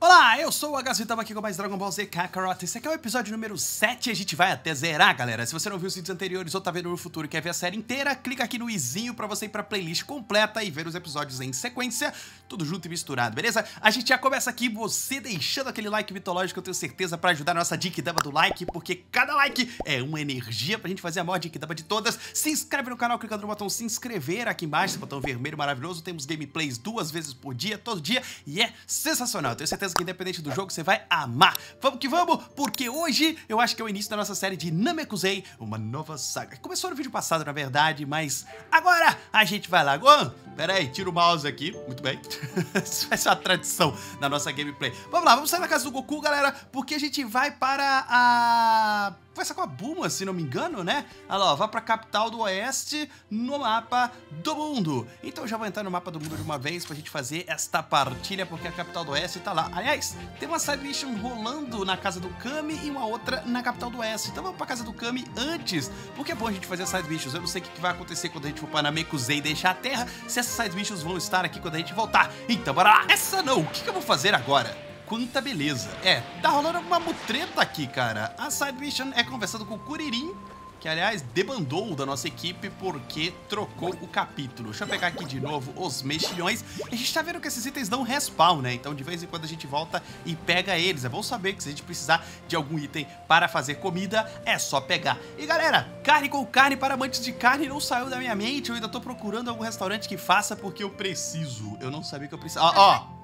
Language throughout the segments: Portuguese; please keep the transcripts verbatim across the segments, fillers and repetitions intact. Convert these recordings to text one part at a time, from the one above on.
Olá, eu sou o H Z e estamos aqui com mais Dragon Ball Z Kakarot. Esse aqui é o episódio número sete e a gente vai até zerar, galera. Se você não viu os vídeos anteriores ou tá vendo no futuro e quer ver a série inteira, clica aqui no izinho pra você ir pra playlist completa e ver os episódios em sequência, tudo junto e misturado, beleza? A gente já começa aqui, você deixando aquele like mitológico, eu tenho certeza, pra ajudar a nossa Geekdama do like, porque cada like é uma energia pra gente fazer a maior Geekdama de todas. Se inscreve no canal clicando no botão se inscrever aqui embaixo, esse botão vermelho maravilhoso. Temos gameplays duas vezes por dia, todo dia, e é sensacional. Eu tenho certeza que independente do jogo, você vai amar. Vamos que vamos, porque hoje eu acho que é o início da nossa série de Namekusei, uma nova saga. Começou no vídeo passado, na verdade, mas agora a gente vai lá. Gohan, pera aí, tira o mouse aqui. Muito bem. Isso vai ser uma tradição na nossa gameplay. Vamos lá, vamos sair da casa do Goku, galera, porque a gente vai para a... Vai ser com a Bulma, se não me engano, né? Olha lá, ó, vai pra capital do Oeste no mapa do mundo. Então eu já vou entrar no mapa do mundo de uma vez pra gente fazer esta partilha, porque a capital do Oeste tá lá. Aliás, tem uma side mission rolando na casa do Kami e uma outra na capital do Oeste. Então vamos pra casa do Kami antes, porque é bom a gente fazer as side missions. Eu não sei o que vai acontecer quando a gente for pra Namekusei e deixar a Terra, se essas side missions vão estar aqui quando a gente voltar. Então bora lá. Essa não, o que, que eu vou fazer agora? Quanta beleza. É, tá rolando uma mutreta aqui, cara. A side mission é conversando com o Kuririn, que, aliás, debandou da nossa equipe porque trocou o capítulo. Deixa eu pegar aqui de novo os mexilhões. A gente tá vendo que esses itens dão respawn, né? Então, de vez em quando, a gente volta e pega eles. É bom saber que se a gente precisar de algum item para fazer comida, é só pegar. E, galera, carne com carne para amantes de carne não saiu da minha mente. Eu ainda tô procurando algum restaurante que faça porque eu preciso. Eu não sabia que eu precisava. Ó, ó.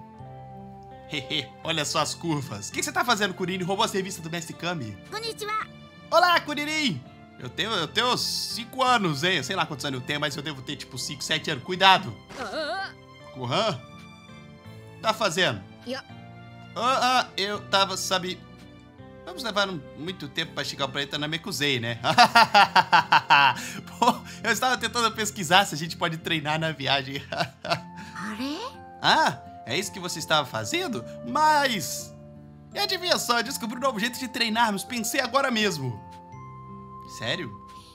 Olha só as curvas. O que você tá fazendo, Kuririn? Roubou as revistas do Mestre Kami? Konnichiwa. Olá, Kuririn! Eu tenho, eu tenho cinco anos, hein? Eu sei lá quantos anos eu tenho, mas eu devo ter tipo cinco, sete anos. Cuidado! Gohan? Tá fazendo? Ah, ah, eu tava, sabe... Vamos levar um, muito tempo pra chegar ao planeta Namekusei, né? Pô, eu estava tentando pesquisar se a gente pode treinar na viagem. Ah, é isso que você estava fazendo? Mas... E adivinha só, eu descobri um novo jeito de treinarmos, pensei agora mesmo. Sério?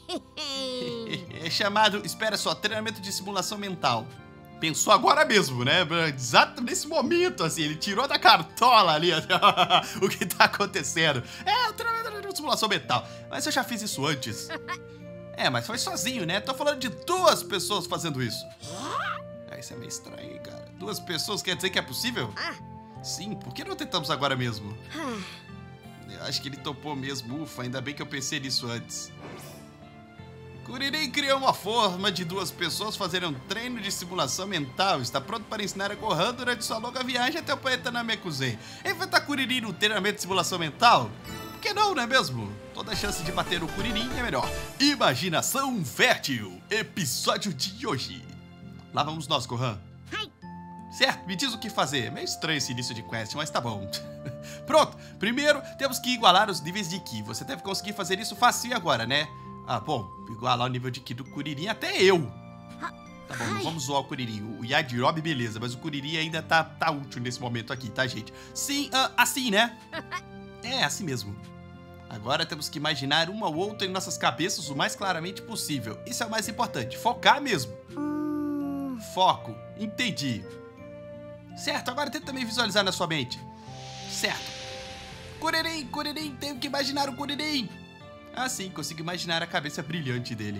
É chamado, espera só, treinamento de simulação mental. Pensou agora mesmo, né? Exato nesse momento, assim, ele tirou da cartola ali o que tá acontecendo. É, o treinamento de simulação mental. Mas eu já fiz isso antes. É, mas foi sozinho, né? Tô falando de duas pessoas fazendo isso. É, isso é meio estranho, hein, cara. Duas pessoas quer dizer que é possível? Sim, por que não tentamos agora mesmo? Eu acho que ele topou mesmo, ufa, ainda bem que eu pensei nisso antes. Kuririn criou uma forma de duas pessoas fazerem um treino de simulação mental. Está pronto para ensinar a Gohan durante sua longa viagem até o planeta Namekusei. Enfrentar Kuririn no treinamento de simulação mental? Por que não, não é mesmo? Toda a chance de bater o Kuririn é melhor. Imaginação fértil, episódio de hoje. Lá vamos nós, Gohan. Certo, me diz o que fazer. Meio estranho esse início de quest, mas tá bom. Pronto, primeiro temos que igualar os níveis de Ki. Você deve conseguir fazer isso facinho agora, né? Ah, bom, igualar o nível de Ki do Kuririn até eu. Tá bom, não vamos zoar o Kuririn. O Yajirobe, beleza, mas o Kuririn ainda tá, tá útil nesse momento aqui, tá, gente? Sim, uh, assim, né? É, assim mesmo. Agora temos que imaginar uma ou outra em nossas cabeças o mais claramente possível. Isso é o mais importante, focar mesmo. Foco, entendi. Certo, agora tenta também visualizar na sua mente. Certo. Kuririn, Kuririn, tenho que imaginar o Kuririn. Ah, sim, consigo imaginar a cabeça brilhante dele.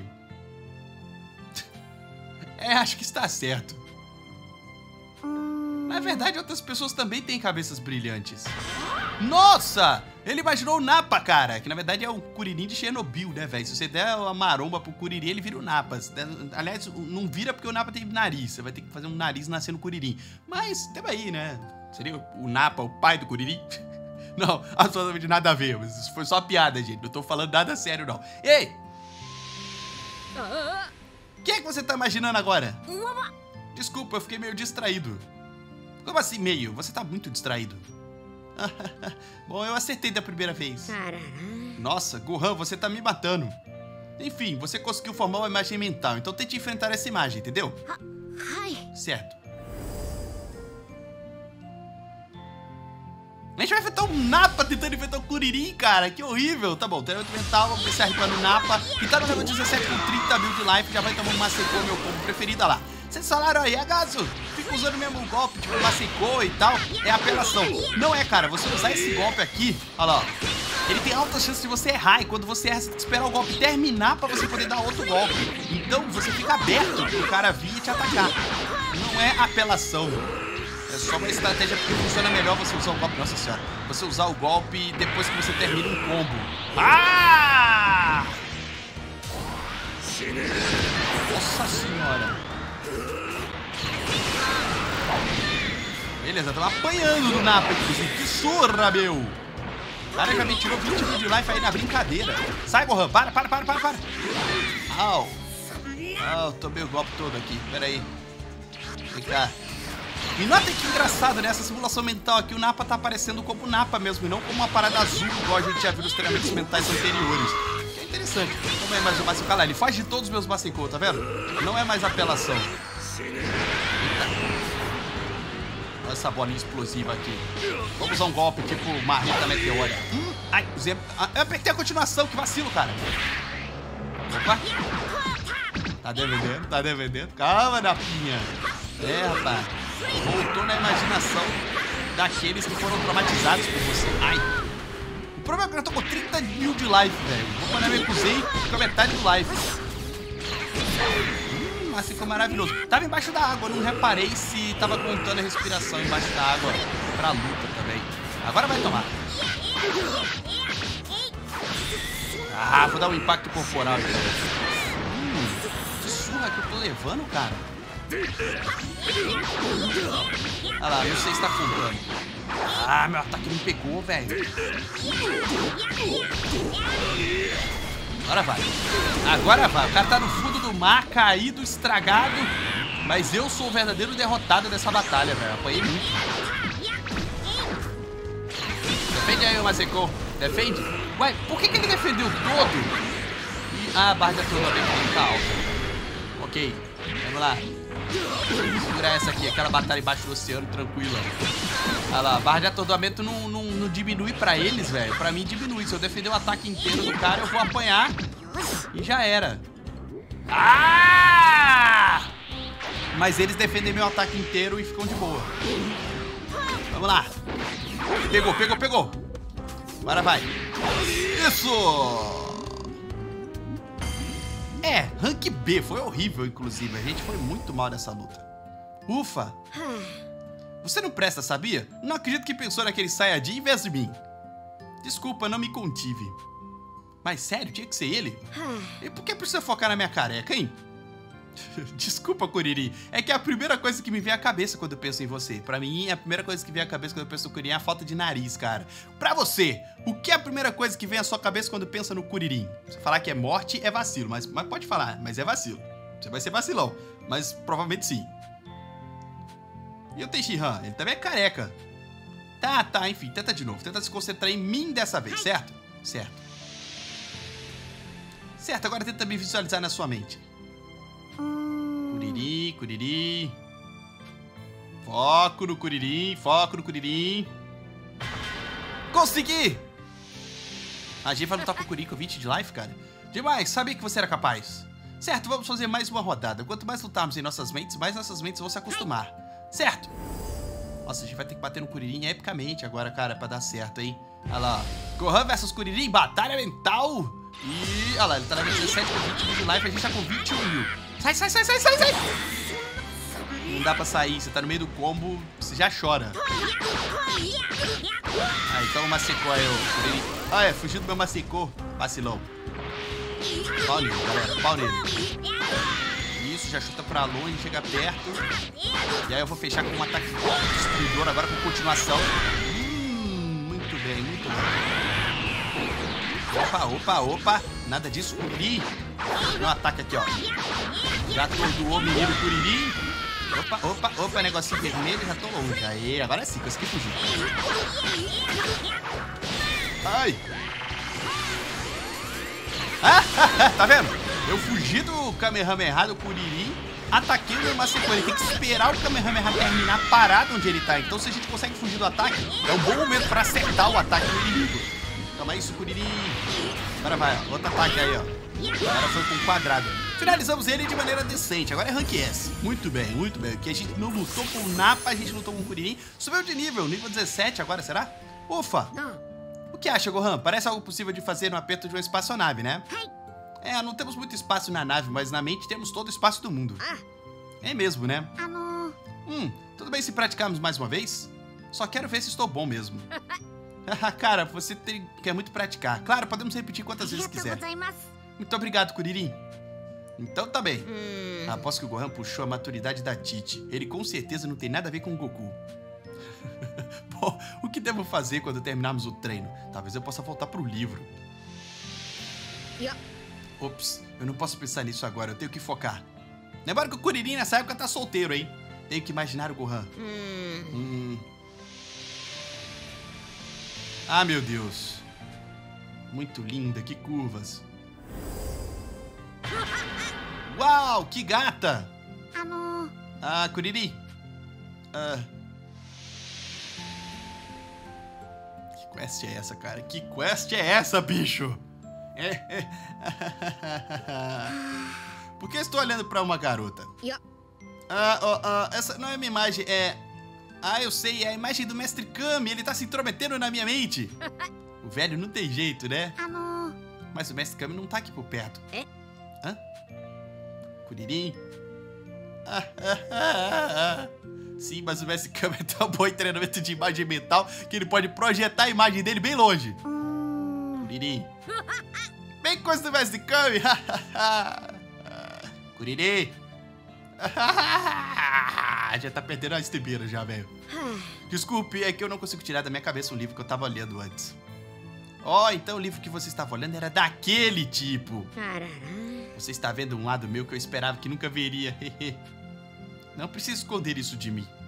É, acho que está certo. Na verdade, outras pessoas também têm cabeças brilhantes. Nossa! Ele imaginou o Nappa, cara. Que na verdade é o Kuririn de Chernobyl, né, velho? Se você der uma maromba pro Kuririn, ele vira o Nappa. Aliás, não vira porque o Nappa tem nariz. Você vai ter que fazer um nariz nascer no Kuririn. Mas, tem aí, né? Seria o Nappa o pai do Kuririn? Não, absolutamente nada a ver. Mas isso foi só piada, gente. Não tô falando nada sério, não. Ei! O que é que você tá imaginando agora? Desculpa, eu fiquei meio distraído. Como assim meio? Você tá muito distraído. Bom, eu acertei da primeira vez. Nossa, Gohan, você tá me matando. Enfim, você conseguiu formar uma imagem mental, então tente enfrentar essa imagem, entendeu? Certo. A gente vai enfrentar um Nappa tentando enfrentar o Kuririn, cara. Que horrível. Tá bom, treinamento mental, vamos ver se arrisca no Nappa. Que tá no level dezessete com trinta mil de life, já vai tomar uma secou, meu combo preferida lá. Vocês falaram aí, Agazu, fica fica usando o mesmo golpe, tipo, Maseko e tal, é apelação. Não é, cara, você usar esse golpe aqui, olha lá, ó. Ele tem alta chance de você errar, e quando você erra, você tem que esperar o golpe terminar pra você poder dar outro golpe. Então você fica aberto pro cara vir e te atacar. Não é apelação. É só uma estratégia porque funciona melhor você usar o golpe. Nossa senhora. Você usar o golpe depois que você termina um combo. Ah! Nossa senhora. Beleza, tava apanhando do Nappa, inclusive. Que surra, meu! O cara já me tirou vinte mil de life aí na brincadeira. Sai, Gohan. Para, para, para, para, para. Au. Au, tomei o golpe todo aqui. Pera aí. Vem cá. E nota que engraçado, né? Essa simulação mental aqui, o Nappa tá aparecendo como Nappa mesmo, e não como uma parada azul, igual a gente já viu nos treinamentos mentais anteriores. Que é interessante. Como é mais o Maseko lá? Ele faz de todos os meus Maseko, tá vendo? Não é mais apelação. Olha essa bolinha explosiva aqui. Vamos usar um golpe tipo marreta meteórica. Hum, ai, usei... ah, eu apertei a continuação, que vacilo, cara. Opa. Tá devendendo, tá devendendo. Calma, Napinha. É, rapaz. Voltou na imaginação daqueles que foram traumatizados por você. Ai. O problema é que eu tô com trinta mil de life, velho. Vou mandar meu Kusei com a metade do life. Mas ficou maravilhoso. Tava embaixo da água, não reparei se tava contando a respiração embaixo da água pra luta também. Agora vai tomar. Ah, vou dar um impacto corporal. Hum, que surra que eu tô levando, cara. Olha lá, não sei se tá contando. Ah, meu ataque não pegou, velho. Agora vai. Agora vai. O cara tá no fundo do mar, caído, estragado. Mas eu sou o verdadeiro derrotado dessa batalha, velho. Apanhei muito. Defende aí, Maseko. Defende. Ué, por que, que ele defendeu todo? E... Ah, a barra de atordoamento tá alta. Ok. Vamos lá. Vamos segurar essa aqui. Aquela batalha embaixo do oceano, tranquila. Olha lá, a barra de atordoamento não, não, não diminui pra eles, velho. Pra mim diminui. Se eu defender o ataque inteiro do cara, eu vou apanhar. E já era. Ah! Mas eles defendem meu ataque inteiro e ficam de boa. Vamos lá. Pegou, pegou, pegou. Agora vai. Isso! É, rank B. Foi horrível, inclusive. A gente foi muito mal nessa luta. Ufa! Você não presta, sabia? Não acredito que pensou naquele Saiyajin em vez de mim. Desculpa, não me contive. Mas sério, tinha que ser ele? E por que precisa focar na minha careca, hein? Desculpa, Kuririn. É que é a primeira coisa que me vem à cabeça quando eu penso em você. Pra mim, a primeira coisa que vem à cabeça quando eu penso no Kuririn é a falta de nariz, cara. Pra você, o que é a primeira coisa que vem à sua cabeça quando pensa no Kuririn? Você falar que é morte é vacilo, mas, mas pode falar, mas é vacilo. Você vai ser vacilão, mas provavelmente sim. E o Tenshinhan, ele também é careca. Tá, tá, enfim, tenta de novo. Tenta se concentrar em mim dessa vez, certo? Certo. Certo, agora tenta me visualizar na sua mente. Kuririn, Kuririn. Foco no Kuririn, foco no Kuririn. Consegui! A gente vai lutar com o Kuririn com vinte de life, cara. Demais, sabia que você era capaz. Certo, vamos fazer mais uma rodada. Quanto mais lutarmos em nossas mentes, mais nossas mentes vão se acostumar. Certo? Nossa, a gente vai ter que bater no Kuririn epicamente agora, cara, pra dar certo, hein? Olha lá. Gohan versus Kuririn, batalha mental. E, olha lá, ele tá na dezessete com vinte mil de life, a gente tá com vinte e um mil. Sai, sai, sai, sai, sai, sai. Não dá pra sair, você tá no meio do combo, você já chora. Ah, então o Maseko aí, o Kuririn. Ah, é, fugiu do meu Maseko. Vacilão. Pau nele, galera, pau nele. Isso, já chuta pra longe, chega perto. E aí eu vou fechar com um ataque destruidor agora com continuação. Hum, muito bem, muito bem. Opa, opa, opa. Nada disso, Kuririn. Dá um ataque aqui, ó. Já atordoou o menino Kuririn. Opa, opa, opa, negocinho vermelho, já tô longe. Aí, agora sim, consegui fugir. Ai. Ah, tá vendo? Eu fugi do Kamehameha do Kuririn, ataquei o meu Maseko. Ele tem que esperar o Kamehameha terminar parado onde ele tá. Então se a gente consegue fugir do ataque, é um bom momento pra acertar o ataque do inimigo. Toma isso, Kuririn. Agora vai, ó. Outro ataque aí, ó. Agora foi com quadrado. Finalizamos ele de maneira decente. Agora é Rank S. Muito bem, muito bem. Porque a gente não lutou com o Nappa, a gente lutou com o Kuririn. Subiu de nível, nível dezessete agora, será? Ufa! O que acha, Gohan? Parece algo possível de fazer no aperto de uma espaçonave, né? É, não temos muito espaço na nave, mas na mente temos todo o espaço do mundo. É mesmo, né? Hum, tudo bem se praticarmos mais uma vez? Só quero ver se estou bom mesmo. Cara, você tem, quer muito praticar. Claro, podemos repetir quantas vezes quiser. Muito obrigado, Kuririn. Então tá bem. Hum. Aposto que o Gohan puxou a maturidade da Tite. Ele com certeza não tem nada a ver com o Goku. Bom, o que devo fazer quando terminarmos o treino? Talvez eu possa voltar pro livro. Yeah. Ops, eu não posso pensar nisso agora, eu tenho que focar. Lembra que o Kuririn nessa época tá solteiro, hein? Tenho que imaginar o Gohan. Hum. Hum. Ah, meu Deus. Muito linda, que curvas. Uau, que gata! Ah, Kuririn. Ah. Que quest é essa, cara? Que quest é essa, bicho? É, é. Por que estou olhando pra uma garota? Ah, oh, ah, essa não é minha imagem, é... Ah, eu sei, é a imagem do Mestre Kami, ele tá se intrometendo na minha mente. O velho não tem jeito, né? Mas o Mestre Kami não tá aqui por perto. Hã? Kuririn? Ah, ah, ah, ah. Sim, mas o Mestre Kami é tão bom em treinamento de imagem mental que ele pode projetar a imagem dele bem longe. Kuririn. Bem coisa do Mestre Kami. Kuririn. Já tá perdendo a estribeira já, velho. Desculpe, é que eu não consigo tirar da minha cabeça um livro que eu tava lendo antes. Ó, oh, então o livro que você estava olhando era daquele tipo. Você está vendo um lado meu que eu esperava que nunca veria. Não precisa esconder isso de mim.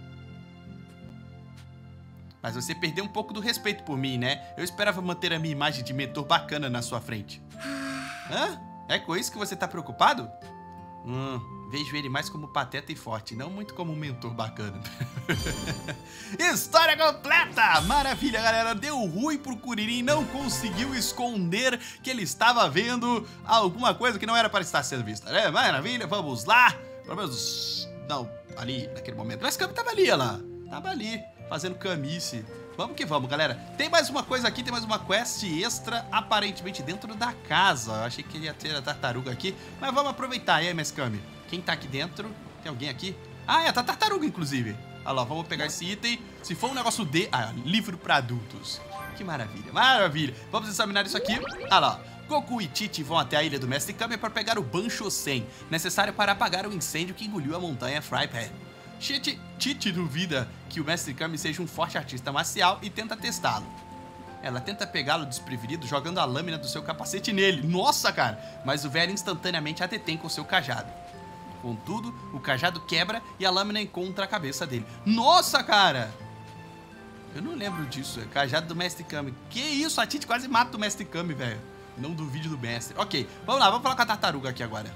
Mas você perdeu um pouco do respeito por mim, né? Eu esperava manter a minha imagem de mentor bacana na sua frente. Hã? É com isso que você tá preocupado? Hum, vejo ele mais como pateta e forte, não muito como um mentor bacana. História completa! Maravilha, galera. Deu ruim pro Kuririn, não conseguiu esconder que ele estava vendo alguma coisa que não era para estar sendo vista, né? Maravilha, vamos lá. Pelo menos, não, ali, naquele momento. Mas o Kami tava ali, olha lá. Tava ali, fazendo camice. Vamos que vamos, galera. Tem mais uma coisa aqui, tem mais uma quest extra, aparentemente dentro da casa. Eu achei que ele ia ter a tartaruga aqui, mas vamos aproveitar. E aí, Mestre Kami? Quem tá aqui dentro? Tem alguém aqui? Ah, é, tá a tartaruga, inclusive. Olha lá, vamos pegar esse item. Se for um negócio de... Ah, livro pra adultos. Que maravilha, maravilha. Vamos examinar isso aqui. Olha lá. Goku e Tite vão até a ilha do Mestre Kami para pegar o Bancho-Sen, necessário para apagar o incêndio que engoliu a montanha Frypan. Tite, Tite duvida que o Mestre Kami seja um forte artista marcial e tenta testá-lo. Ela tenta pegá-lo desprevenido jogando a lâmina do seu capacete nele. Nossa, cara! Mas o velho instantaneamente a detém com seu cajado. Contudo, o cajado quebra e a lâmina encontra a cabeça dele. Nossa, cara! Eu não lembro disso. É cajado do Mestre Kami. Que isso? A Tite quase mata o Mestre Kami, velho. Não do vídeo do mestre. Ok, vamos lá. Vamos falar com a tartaruga aqui agora.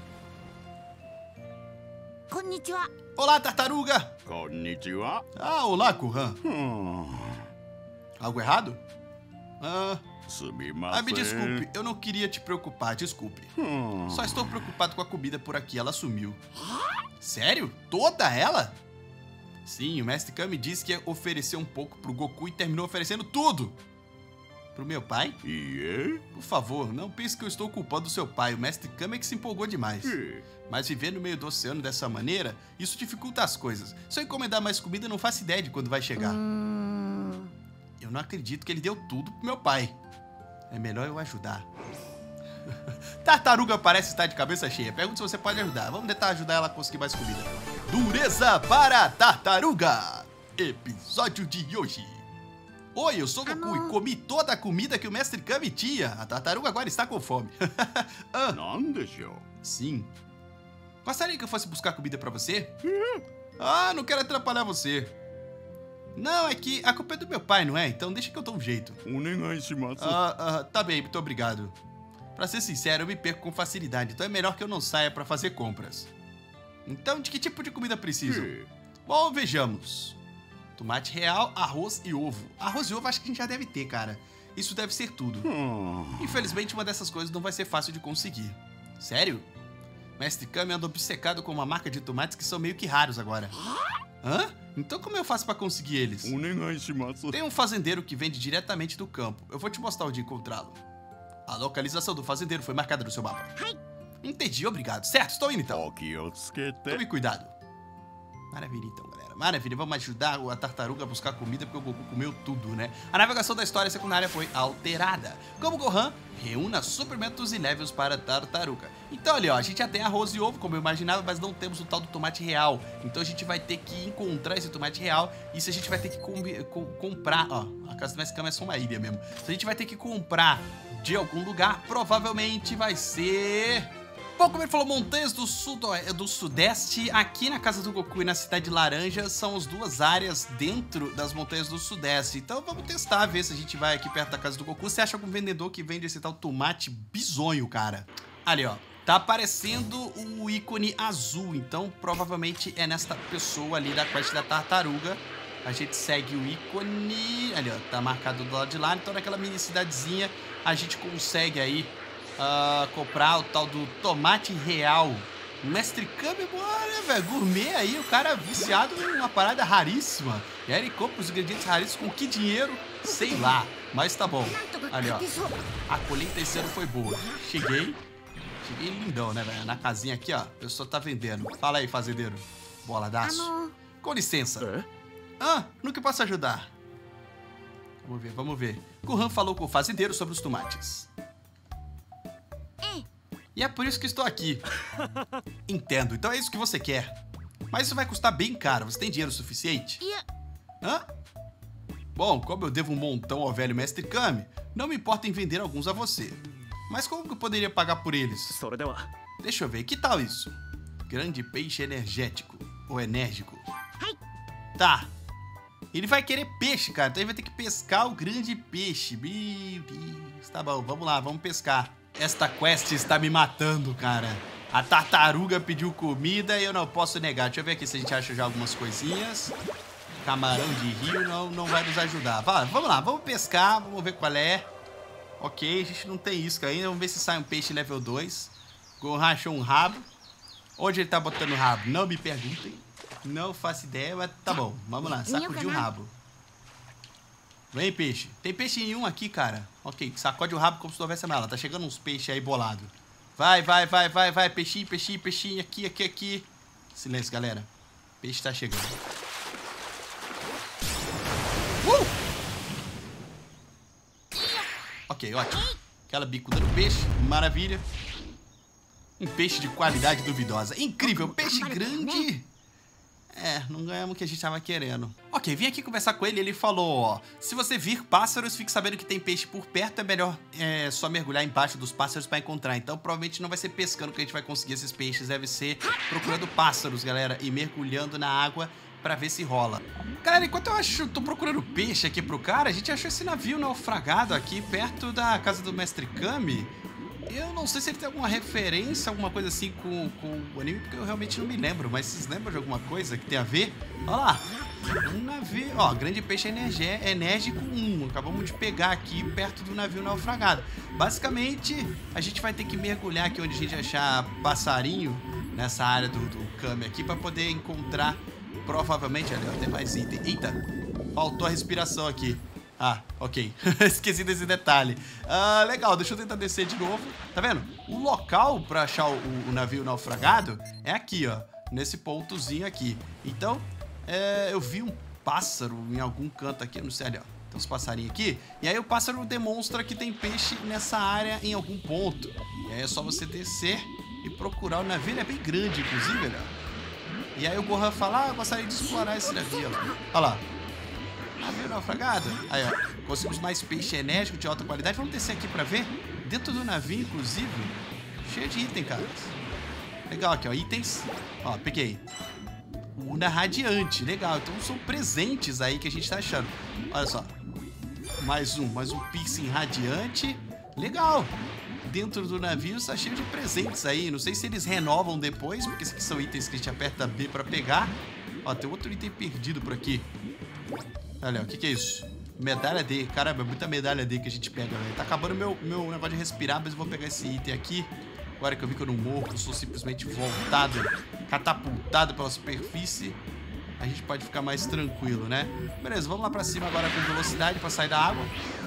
Konnichiwa. Olá, tartaruga! Konnichiwa. Ah, olá, Gohan. Hum. Algo errado? Ah, Sumimasen. ah, me desculpe, eu não queria te preocupar, desculpe. Hum. Só estou preocupado com a comida por aqui, ela sumiu. Sério? Toda ela? Sim, o Mestre Kami disse que ia oferecer um pouco pro Goku e terminou oferecendo tudo. Pro meu pai? E Por favor, não pense que eu estou culpando o seu pai, o Mestre Kami é que se empolgou demais. é? Mas viver no meio do oceano dessa maneira, isso dificulta as coisas. Se eu encomendar mais comida, eu não faço ideia de quando vai chegar. Hum... Eu não acredito que ele deu tudo pro meu pai. É melhor eu ajudar. Tartaruga parece estar de cabeça cheia. Pergunta se você pode ajudar. Vamos tentar ajudar ela a conseguir mais comida. Dureza para a tartaruga. Episódio de hoje. Oi, eu sou Goku Amor. e comi toda a comida que o Mestre Kami tinha. A tartaruga agora está com fome. ah, Não deixou. sim. Gostaria que eu fosse buscar comida pra você? Ah, não quero atrapalhar você. Não, é que a culpa é do meu pai, não é? Então deixa que eu dou um jeito. Onegaishimasu. Ah, ah, tá bem, muito obrigado. Pra ser sincero, eu me perco com facilidade, então é melhor que eu não saia pra fazer compras. Então, de que tipo de comida preciso? É. Bom, vejamos. Tomate real, arroz e ovo. Arroz e ovo acho que a gente já deve ter, cara. Isso deve ser tudo. Hum. Infelizmente, uma dessas coisas não vai ser fácil de conseguir. Sério? Mestre Kami anda obcecado com uma marca de tomates que são meio que raros agora. Hã? Então como eu faço pra conseguir eles? Tem um fazendeiro que vende diretamente do campo. Eu vou te mostrar onde encontrá-lo. A localização do fazendeiro foi marcada no seu mapa. Entendi, obrigado. Certo, estou indo então. Tome cuidado. Maravilha então, galera. Maravilha, vamos ajudar a tartaruga a buscar comida, porque o Goku comeu tudo, né? A navegação da história secundária foi alterada. Como Gohan, reúna suprimentos e levels para a tartaruga. Então ali, ó, a gente já tem arroz e ovo, como eu imaginava, mas não temos o tal do tomate real. Então a gente vai ter que encontrar esse tomate real. E isso a gente vai ter que com com comprar, ó. A casa do Mestre Kami é só uma ilha mesmo. Então a gente vai ter que comprar de algum lugar. Provavelmente vai ser... Bom, como ele falou, montanhas do, sudo, do sudeste, aqui na casa do Goku e na cidade laranja, são as duas áreas dentro das montanhas do sudeste. Então vamos testar, ver se a gente vai aqui perto da casa do Goku. Você acha algum vendedor que vende esse tal tomate bizonho, cara? Ali, ó. Tá aparecendo o ícone azul, então provavelmente é nesta pessoa ali da quest da tartaruga. A gente segue o ícone, ali, ó, tá marcado do lado de lá. Então naquela mini cidadezinha a gente consegue aí Uh, comprar o tal do tomate real. Mestre Kami, bora, velho. Gourmet aí, o cara viciado em uma parada raríssima. E aí ele compra os ingredientes raríssimos com que dinheiro? Sei lá, mas tá bom. Ali, ó. A colheita esse ano foi boa. Cheguei. Cheguei lindão, né, velho? Na casinha aqui, ó. A pessoa tá vendendo. Fala aí, fazendeiro. Boladaço. Com licença. Ah, no que posso ajudar? Vamos ver, vamos ver. Gohan falou com o fazendeiro sobre os tomates. E é por isso que estou aqui. Entendo, então é isso que você quer. Mas isso vai custar bem caro, você tem dinheiro suficiente? Hã? Bom, como eu devo um montão ao velho Mestre Kami, não me importa em vender alguns a você. Mas como que eu poderia pagar por eles? Deixa eu ver, que tal isso? Grande peixe energético, ou enérgico. Tá. Ele vai querer peixe, cara, então ele vai ter que pescar o grande peixe. Meu Deus, tá bom, vamos lá, vamos pescar. Esta quest está me matando, cara. A tartaruga pediu comida e eu não posso negar. Deixa eu ver aqui se a gente acha já algumas coisinhas. Camarão de rio não, não vai nos ajudar. Vai, vamos lá, vamos pescar, vamos ver qual é. Ok, a gente não tem isca ainda. Vamos ver se sai um peixe level dois. Gohan achou um rabo. Onde ele tá botando o rabo? Não me perguntem. Não faço ideia, mas tá bom. Vamos lá, sacudir o rabo. Vem, peixe. Tem peixe nenhum aqui, cara. Ok, sacode o rabo como se não houvesse nada. Tá chegando uns peixes aí bolado. Vai, vai, vai, vai, vai. Peixinho, peixinho, peixinho. Aqui, aqui, aqui. Silêncio, galera. Peixe tá chegando. Uh! Ok, ótimo. Aquela bicuda do peixe. Maravilha. Um peixe de qualidade duvidosa. Incrível. Peixe grande. É, não ganhamos o que a gente tava querendo. Ok, vim aqui conversar com ele e ele falou, ó. Se você vir pássaros, fique sabendo que tem peixe por perto. É melhor é, só mergulhar embaixo dos pássaros pra encontrar. Então provavelmente não vai ser pescando que a gente vai conseguir esses peixes. Deve ser procurando pássaros, galera. E mergulhando na água pra ver se rola. Galera, enquanto eu acho, tô procurando peixe aqui pro cara, a gente achou esse navio naufragado aqui perto da casa do Mestre Kami. Eu não sei se ele tem alguma referência, alguma coisa assim com, com o anime, porque eu realmente não me lembro. Mas vocês lembram de alguma coisa que tem a ver? Olha lá, um navio, ó, grande peixe enérgico um. Acabamos de pegar aqui perto do navio naufragado. Basicamente, a gente vai ter que mergulhar aqui onde a gente achar passarinho, nessa área do, do Kami aqui, para poder encontrar, provavelmente, ali, ó, tem mais item. Eita, faltou a respiração aqui. Ah, ok. Esqueci desse detalhe. Ah, legal, deixa eu tentar descer de novo. Tá vendo? O local pra achar o, o navio naufragado é aqui, ó. Nesse pontozinho aqui. Então, é, eu vi um pássaro em algum canto aqui, não sei, ali, ó. Tem uns passarinhos aqui. E aí o pássaro demonstra que tem peixe nessa área em algum ponto. E aí é só você descer e procurar o navio. Ele é bem grande, inclusive, olha. E aí o Gohan fala, ah, eu gostaria de explorar esse navio. Olha lá. Navio naufragado. Aí, ó. Conseguimos mais peixe enérgico de alta qualidade. Vamos descer aqui pra ver. Dentro do navio, inclusive, cheio de item, cara. Legal aqui, ó. Itens. Ó, peguei. Urna radiante. Legal. Então são presentes aí que a gente tá achando. Olha só. Mais um. Mais um piercing radiante. Legal. Dentro do navio está cheio de presentes aí. Não sei se eles renovam depois, porque esses aqui são itens que a gente aperta B pra pegar. Ó, tem outro item perdido por aqui. Olha, o que que é isso? Medalha D. Caramba, é muita medalha D que a gente pega, velho. Tá acabando meu, meu negócio de respirar, mas eu vou pegar esse item aqui. Agora que eu vi que eu não morro, eu sou simplesmente voltado, catapultado pela superfície, a gente pode ficar mais tranquilo, né? Beleza, vamos lá pra cima agora com velocidade pra sair da água.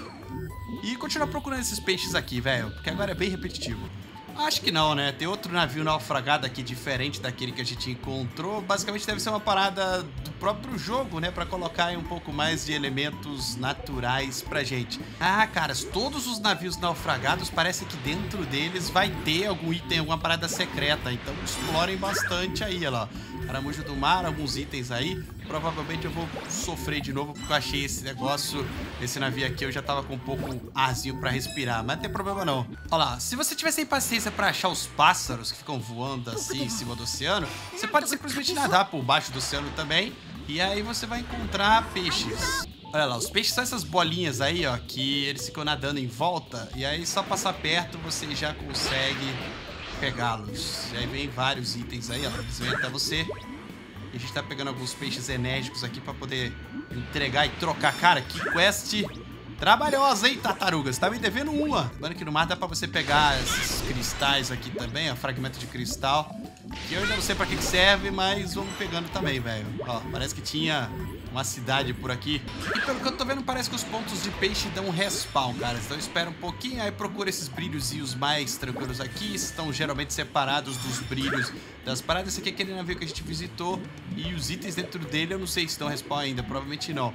E continuar procurando esses peixes aqui, velho, porque agora é bem repetitivo. Acho que não, né? Tem outro navio naufragado aqui diferente daquele que a gente encontrou. Basicamente deve ser uma parada do próprio jogo, né? Pra colocar aí um pouco mais de elementos naturais pra gente. Ah, caras, todos os navios naufragados parece que dentro deles vai ter algum item, alguma parada secreta. Então explorem bastante aí, olha lá. Caramujo do mar, alguns itens aí. Provavelmente eu vou sofrer de novo porque eu achei esse negócio, esse navio aqui, eu já tava com um pouco arzinho pra respirar, mas não tem problema não. Olha lá, se você tiver sem paciência pra achar os pássaros que ficam voando assim em cima do oceano, você pode simplesmente nadar por baixo do oceano também, e aí você vai encontrar peixes. Olha lá, os peixes são essas bolinhas aí, ó, que eles ficam nadando em volta, e aí só passar perto você já consegue pegá-los. E aí vem vários itens aí, ó, eles vêm até você. E a gente tá pegando alguns peixes enérgicos aqui pra poder entregar e trocar. Cara, que quest trabalhosa, hein, tartarugas? Tá me devendo uma. Lembrando que no mar dá pra você pegar esses cristais aqui também, ó, fragmento de cristal. Que eu ainda não sei pra que que serve, mas vamos pegando também, velho. Ó, parece que tinha uma cidade por aqui. E pelo que eu tô vendo, parece que os pontos de peixe dão respawn, cara. Então espera um pouquinho, aí procura esses brilhozinhos mais tranquilos aqui. Estão geralmente separados dos brilhos das paradas. Esse aqui é aquele navio que a gente visitou. E os itens dentro dele eu não sei se estão respawn ainda, provavelmente não.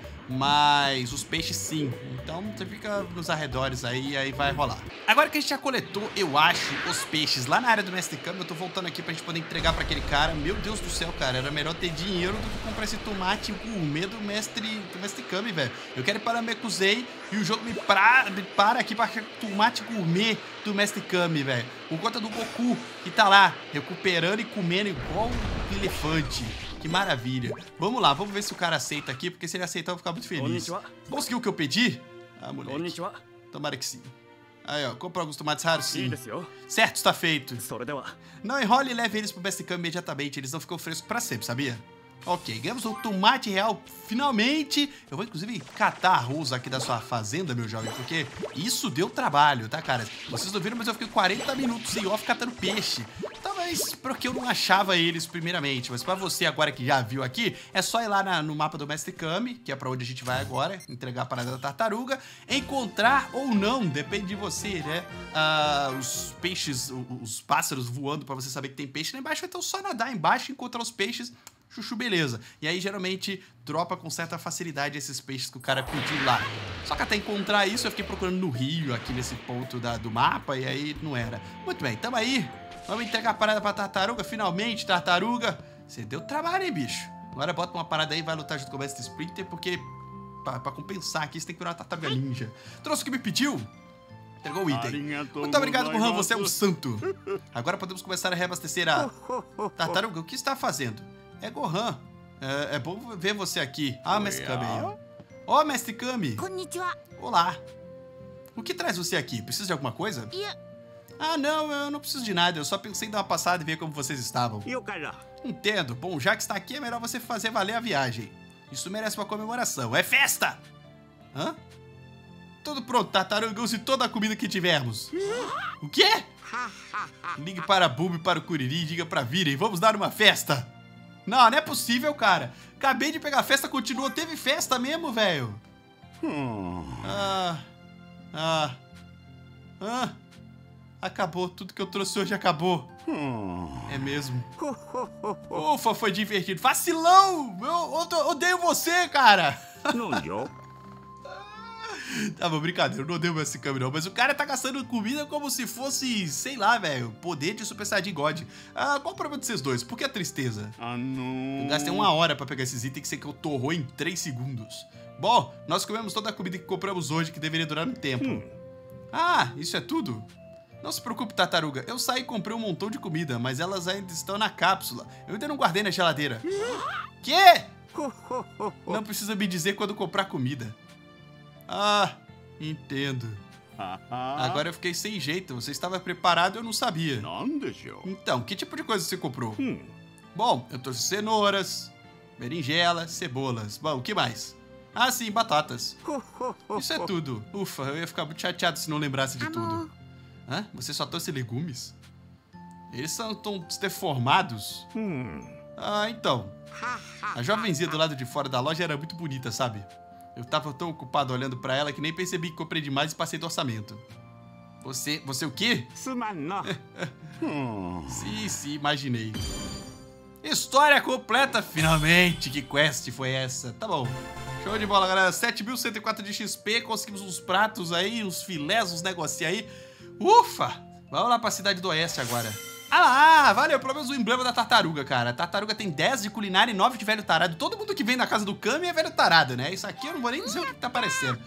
Mas os peixes sim. Então você fica nos arredores aí e aí vai rolar. Agora que a gente já coletou, eu acho, os peixes lá na área do Mestre Kami, eu tô voltando aqui pra gente poder entregar pra aquele cara. Meu Deus do céu, cara, era melhor ter dinheiro do que comprar esse tomate gourmet do Mestre, do Mestre Kami, velho. Eu quero ir para Mekusei e o jogo me, pra, me para aqui para tomate gourmet do Mestre Kami, velho. Por conta do Goku, que tá lá, recuperando e comendo igual um elefante. Que maravilha. Vamos lá, vamos ver se o cara aceita aqui, porque se ele aceitar eu vou ficar muito feliz. Conseguiu o que eu pedi? Ah, moleque. Tomara que sim. Aí, ó, compra alguns tomates raros, sim. Certo, está feito. Não enrole e leve eles pro Mestre Kami imediatamente, eles não ficam frescos pra sempre, sabia? Ok, ganhamos um tomate real, finalmente. Eu vou, inclusive, catar arroz aqui da sua fazenda, meu jovem, porque isso deu trabalho, tá, cara? Vocês não viram, mas eu fiquei quarenta minutos em off catando peixe. Talvez porque eu não achava eles primeiramente, mas pra você agora que já viu aqui, é só ir lá na, no mapa do Mestre Kami, que é pra onde a gente vai agora, entregar a parada da tartaruga, encontrar ou não, depende de você, né? Ah, os peixes, os pássaros voando pra você saber que tem peixe lá embaixo, então só nadar embaixo e encontrar os peixes. Chuchu, beleza. E aí, geralmente, dropa com certa facilidade esses peixes que o cara pediu lá. Só que até encontrar isso, eu fiquei procurando no rio, aqui nesse ponto da, do mapa, e aí não era. Muito bem, tamo aí. Vamos entregar a parada pra tartaruga, finalmente, tartaruga. Você deu trabalho, hein, bicho? Agora bota uma parada aí e vai lutar junto com o Mestre Splinter, porque pra, pra compensar aqui, você tem que virar uma tartaruga ninja. Trouxe o que me pediu? Entregou o item. Muito obrigado, Gohan, você é um santo. Agora podemos começar a reabastecer a tartaruga. O que está fazendo? É Gohan. É, é bom ver você aqui. Ah, Mestre Kami aí, ó. Ó, Mestre Kami. Olá. O que traz você aqui? Precisa de alguma coisa? Ah, não, eu não preciso de nada. Eu só pensei em dar uma passada e ver como vocês estavam. Entendo. Bom, já que está aqui, é melhor você fazer valer a viagem. Isso merece uma comemoração. É festa! Hã? Tudo pronto, tartaruga, use toda a comida que tivermos. O quê? Ligue para a Bulma e para o Kuririn e diga pra virem. Vamos dar uma festa. Não, não é possível, cara. Acabei de pegar a festa, continuou. Teve festa mesmo, velho. Hum. Ah. Ah. Ah. Acabou. Tudo que eu trouxe hoje acabou. Hum. É mesmo. Ufa, foi divertido. Vacilão! Eu, eu odeio você, cara. Não deu. Tá bom, brincadeira, eu não odeio esse câmera não, mas o cara tá gastando comida como se fosse, sei lá, velho, poder de Super Saiyajin God. Ah, qual o problema de vocês dois? Por que a tristeza? Ah, não. Eu gastei uma hora pra pegar esses itens que você torrou em três segundos. Bom, nós comemos toda a comida que compramos hoje, que deveria durar um tempo. Hum. Ah, isso é tudo? Não se preocupe, tartaruga. Eu saí e comprei um montão de comida, mas elas ainda estão na cápsula. Eu ainda não guardei na geladeira. Quê? Não precisa me dizer quando comprar comida. Ah, entendo. Agora eu fiquei sem jeito. Você estava preparado e eu não sabia. Não deixou. Então, que tipo de coisa você comprou? Hum. Bom, eu trouxe cenouras, berinjelas, cebolas. Bom, o que mais? Ah, sim, batatas. Isso é tudo. Ufa, eu ia ficar muito chateado se não lembrasse de tudo. Hã? Você só trouxe legumes? Eles são tão deformados. Hum. Ah, então. A jovenzinha do lado de fora da loja era muito bonita, sabe? Eu tava tão ocupado olhando pra ela que nem percebi que comprei demais e passei do orçamento. Você... Você o quê? Hum. Sim, sim, imaginei. História completa, finalmente. Que quest foi essa? Tá bom. Show de bola, galera. sete mil cento e quatro de X P. Conseguimos uns pratos aí, uns filés, uns negocinhos aí. Ufa! Vamos lá pra Cidade do Oeste agora. Ah lá, valeu, pelo menos o emblema da tartaruga, cara. A tartaruga tem dez de culinária e nove de velho tarado. Todo mundo que vem da casa do Kami é velho tarado, né? Isso aqui eu não vou nem dizer o que tá aparecendo.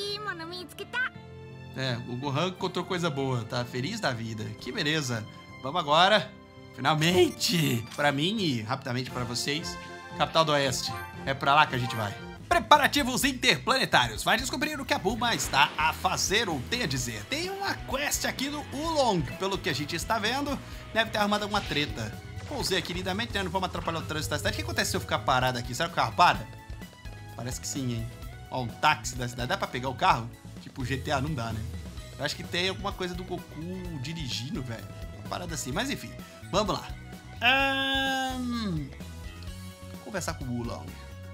É, o Gohan encontrou coisa boa, tá feliz da vida. Que beleza. Vamos agora, finalmente, pra mim e rapidamente pra vocês, Capital do Oeste. É pra lá que a gente vai. Preparativos interplanetários. Vai descobrir o que a Bulma está a fazer ou tem a dizer. Tem uma quest aqui no Oolong, pelo que a gente está vendo. Deve ter arrumado alguma treta. Pousei aqui lindamente, né? Não vamos atrapalhar o trânsito da cidade. O que acontece se eu ficar parado aqui? Será que o carro para? Parece que sim, hein? Ó, um táxi da cidade. Dá pra pegar o carro? Tipo, G T A não dá, né? Eu acho que tem alguma coisa do Goku dirigindo, velho. Uma parada assim. Mas enfim, vamos lá. Um... Vou conversar com o Oolong.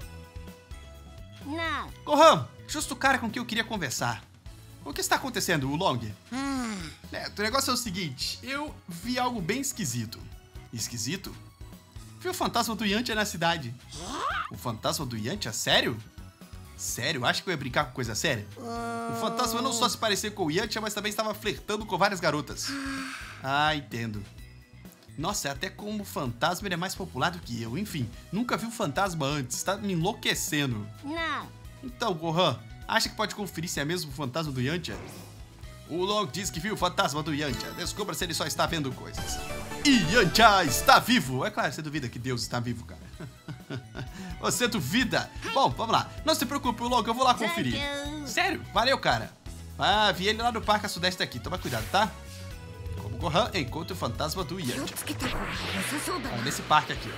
Não. Gohan, justo o cara com quem eu queria conversar. O que está acontecendo, Oolong? Hum. É, o negócio é o seguinte, eu vi algo bem esquisito. Esquisito? Vi o fantasma do Yantia na cidade. O fantasma do Yantia? Sério? Sério? Acha que eu ia brincar com coisa séria? O fantasma não só se parecia com o Yantia, mas também estava flertando com várias garotas. Ah, entendo. Nossa, até como fantasma ele é mais popular do que eu. Enfim, nunca vi um fantasma antes. Tá me enlouquecendo. Não. Então, Gohan, acha que pode conferir se é mesmo o fantasma do Yantia? O Oolong diz que viu o fantasma do Yantia. Descubra se ele só está vendo coisas. E Yantia está vivo! É claro, você duvida que Deus está vivo, cara. Você duvida? Bom, vamos lá. Não se preocupe, Oolong, eu vou lá conferir. Sério? Valeu, cara. Ah, vi ele lá no Parque a Sudeste aqui. Toma cuidado, tá? Como Gohan encontra o fantasma do Yantia. Ah, nesse parque aqui.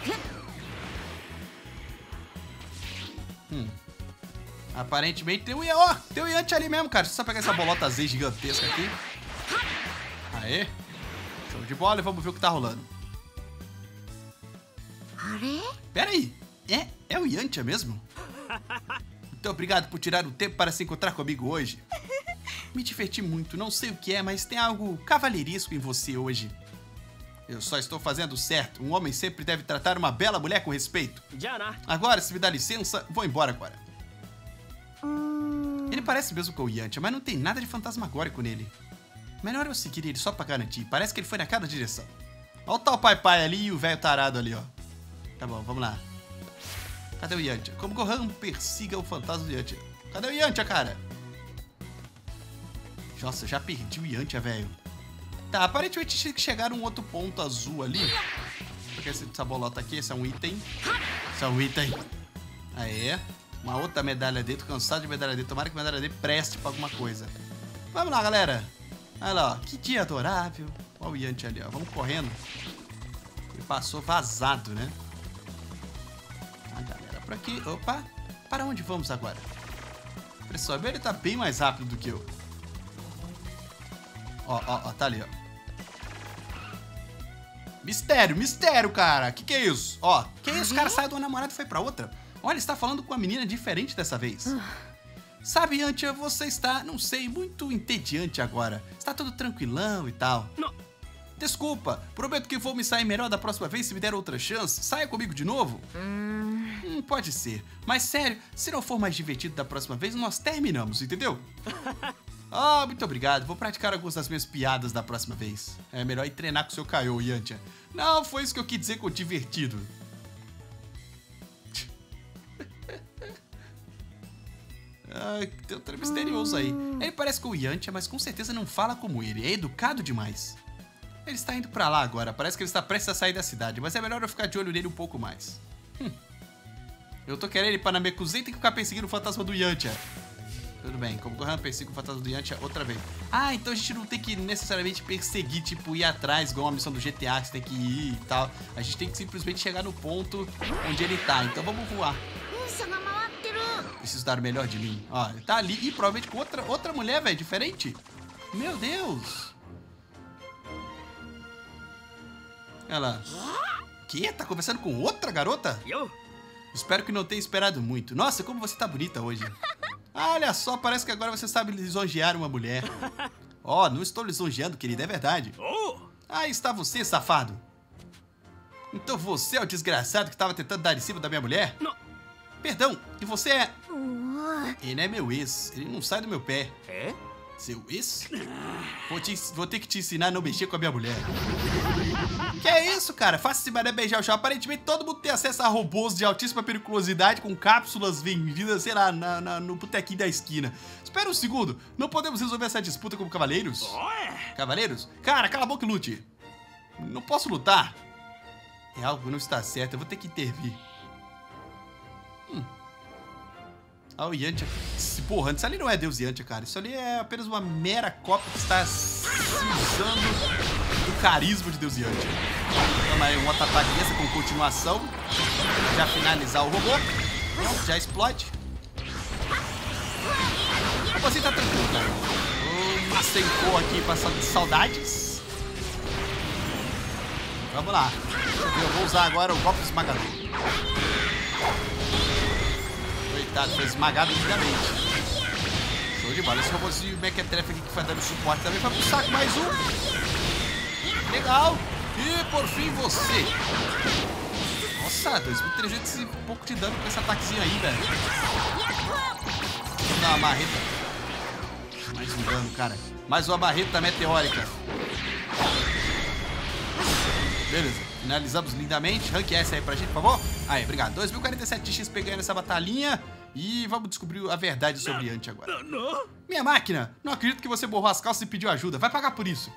Hum. Aparentemente tem o Yantia. Ó, tem o Yantia ali mesmo, cara. Deixa eu só pegar essa bolota Z gigantesca aqui. Aê. Show de bola e vamos ver o que tá rolando. Pera aí. É, é o Yantia mesmo? Muito obrigado por tirar o tempo para se encontrar comigo hoje. Me diverti muito, não sei o que é, mas tem algo cavalheiresco em você hoje. Eu só estou fazendo certo. Um homem sempre deve tratar uma bela mulher com respeito. Agora, se me dá licença, vou embora agora. Ele parece mesmo com o Yantia, mas não tem nada de fantasmagórico nele. Melhor eu seguir ele só pra garantir. Parece que ele foi naquela direção. Olha o tal pai pai ali e o velho tarado ali, ó. Tá bom, vamos lá. Cadê o Yantia? Como Gohan persiga o fantasma do Yantia? Cadê o Yantia, cara? Nossa, já perdi o Yantia, velho. Tá, aparentemente tinha que chegar num outro ponto azul ali. Porque essa bolota aqui, esse é um item. Esse é um item. Aê. Uma outra medalha D. Tô cansado de medalha D. Tomara que a medalha D preste pra alguma coisa. Vamos lá, galera. Olha lá, ó. Que dia adorável. Olha o Yantia ali, ó. Vamos correndo. Ele passou vazado, né? A galera por aqui. Opa. Para onde vamos agora? Pessoal, ele tá bem mais rápido do que eu. Ó, ó, ó. Tá ali, ó. Mistério, mistério, cara. Que que é isso? Ó, que isso? O cara saiu de uma namorada e foi pra outra. Olha, ele está falando com uma menina diferente dessa vez. Sabe, Yantia, você está, não sei, muito entediante agora. Está tudo tranquilão e tal. Não. Desculpa, prometo que vou me sair melhor da próxima vez se me der outra chance. Saia comigo de novo? Hum. Hum, pode ser. Mas sério, se não for mais divertido da próxima vez, nós terminamos, entendeu? Ah, muito obrigado. Vou praticar algumas das minhas piadas da próxima vez. É melhor ir treinar com o seu Kaiô, Yantia. Não, foi isso que eu quis dizer com divertido. Ah, tem um trem misterioso aí. Ele parece com o Yantia, mas com certeza não fala como ele. É educado demais. Ele está indo pra lá agora. Parece que ele está prestes a sair da cidade. Mas é melhor eu ficar de olho nele um pouco mais. Hum. Eu tô querendo ir pra Namekusei e tem que ficar perseguindo o fantasma do Yantia. Tudo bem, como Gohan persegue o fantasma do Yantia outra vez. Ah, então a gente não tem que necessariamente perseguir, tipo, ir atrás, igual uma missão do G T A, que você tem que ir e tal. A gente tem que simplesmente chegar no ponto onde ele tá. Então vamos voar. Preciso dar o melhor de mim. Ó, ele tá ali e provavelmente com outra, outra mulher, velho, diferente. Meu Deus. Ela... Que? Tá conversando com outra garota? Espero que não tenha esperado muito. Nossa, como você tá bonita hoje. Ah, olha só, parece que agora você sabe lisonjear uma mulher. Ó, oh, não estou lisonjeando, querida, é verdade. Ah, está você, safado. Então você é o desgraçado que estava tentando dar em cima da minha mulher? Não. Perdão, e você é... Ele é meu ex, ele não sai do meu pé. É? Seu ex? Vou, te, vou ter que te ensinar a não mexer com a minha mulher. Que é isso, cara? Faça esse mané beijar o chão. Aparentemente todo mundo tem acesso a robôs de altíssima periculosidade com cápsulas vendidas, sei lá, na, na, no botequinho da esquina. Espera um segundo, não podemos resolver essa disputa como cavaleiros? Cavaleiros? Cara, cala a boca e lute. Não posso lutar. É algo que não está certo, eu vou ter que intervir. Hum. Ah, o Yantia. Porra, isso ali não é Deus Yantia, cara. Isso ali é apenas uma mera cópia que está se usando do carisma de Deus Yantia. Toma aí um outro ataque desse com continuação. Já finalizar o robô. Pronto, já explode. O robôzinho tá tranquilo, cara. Um Senkou aqui passando saudades. Vamos lá. Eu vou usar agora o golpe esmagador. Coitado, foi esmagado lindamente. Show de bola. Esse robôzinho Mequetrefe aqui que foi dando suporte também foi pro saco. Mais um. Legal. E por fim você. Nossa, dois mil e trezentos e pouco de dano com esse ataquezinho aí, velho. Vamos dar uma marreta. Mais um dano, cara. Mais uma marreta meteórica. Beleza. Finalizamos lindamente. Rank S aí pra gente, por favor. Aí, obrigado. dois mil e quarenta e sete de X P ganhando essa batalhinha. E vamos descobrir a verdade sobre Yantia agora. Minha máquina, não acredito que você borrou as calças e pediu ajuda. Vai pagar por isso.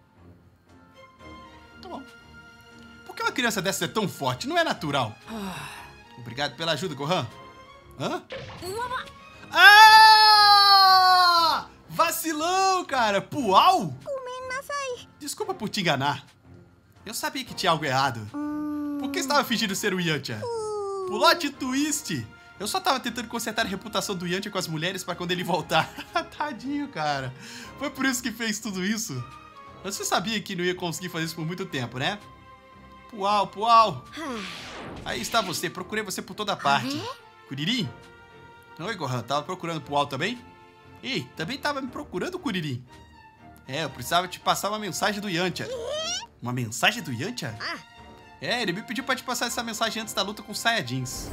Tá bom. Por que uma criança dessa é tão forte? Não é natural. Obrigado pela ajuda, Gohan. Hã? Ah! Vacilão, cara. Puau? Desculpa por te enganar. Eu sabia que tinha algo errado. Por que estava fingindo ser o Yantia? Plot twist. Eu só tava tentando consertar a reputação do Yantia com as mulheres pra quando ele voltar. Tadinho, cara. Foi por isso que fez tudo isso. Você sabia que não ia conseguir fazer isso por muito tempo, né? Puau, puau. Aí está você. Procurei você por toda parte. Kuririn? Oi, Gohan. Tava procurando Puau também? Ei, também tava me procurando, Kuririn. É, eu precisava te passar uma mensagem do Yantia. Uma mensagem do Yantia? É, ele me pediu pra te passar essa mensagem antes da luta com os Saiyajins.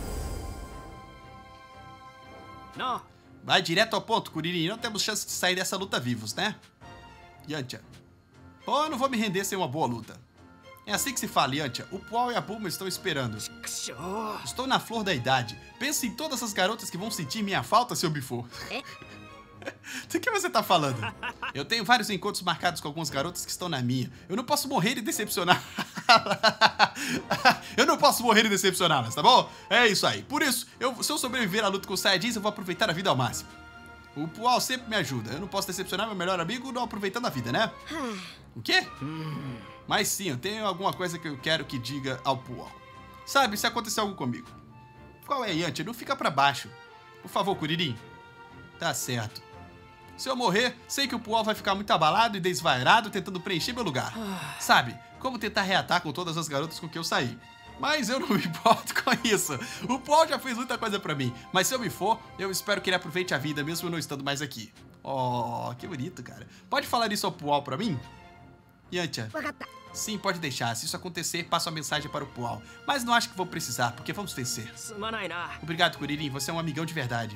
Não. Vai direto ao ponto, Kuririn. Não temos chance de sair dessa luta vivos, né? Yantia. Oh, eu não vou me render sem uma boa luta. É assim que se fala, Yantia. O Puau e a Bulma estão esperando. Estou na flor da idade. Pense em todas as garotas que vão sentir minha falta se eu me for. Do que você tá falando? Eu tenho vários encontros marcados com algumas garotas que estão na minha. Eu não posso morrer e decepcionar. Eu não posso morrer e decepcioná-las, tá bom? É isso aí. Por isso, eu, se eu sobreviver à luta com os Saiyajins, eu vou aproveitar a vida ao máximo. O Puau sempre me ajuda. Eu não posso decepcionar meu melhor amigo não aproveitando a vida, né? O quê? Mas sim, eu tenho alguma coisa que eu quero que diga ao Puau. Sabe, se acontecer algo comigo. Qual é, Yantia? Não fica pra baixo. Por favor, Kuririn. Tá certo. Se eu morrer, sei que o Puau vai ficar muito abalado e desvairado tentando preencher meu lugar. Sabe, como tentar reatar com todas as garotas com que eu saí. Mas eu não me importo com isso. O Puau já fez muita coisa pra mim. Mas se eu me for, eu espero que ele aproveite a vida mesmo eu não estando mais aqui. Oh, que bonito, cara. Pode falar isso ao Puau pra mim? Yantia. Sim, pode deixar. Se isso acontecer, passo a mensagem para o Puau. Mas não acho que vou precisar, porque vamos vencer. Obrigado, Kuririn. Você é um amigão de verdade.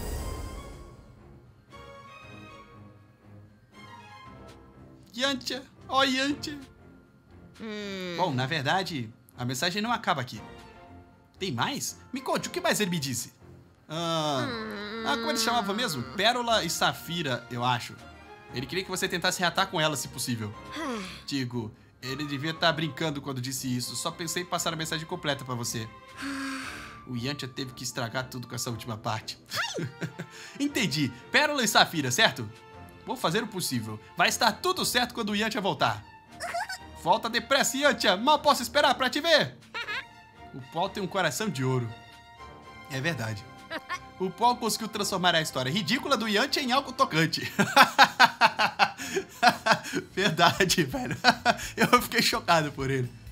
Yantia, ó oh, Yantia. Hum. Bom, na verdade, a mensagem não acaba aqui. Tem mais? Me conte, o que mais ele me disse? Ah, hum. ah como ele chamava mesmo? Pérola e Safira, eu acho. Ele queria que você tentasse reatar com ela, se possível. Hum. Digo, ele devia estar brincando quando disse isso. Só pensei em passar a mensagem completa pra você. O Yantia teve que estragar tudo com essa última parte. Entendi. Pérola e Safira, certo? Vou fazer o possível. Vai estar tudo certo quando o Yantia voltar. Volta depressa, Yantia. Mal posso esperar pra te ver. O Puau tem um coração de ouro. É verdade. O Puau conseguiu transformar a história ridícula do Yantia em algo tocante. Verdade, velho. Eu fiquei chocado por ele.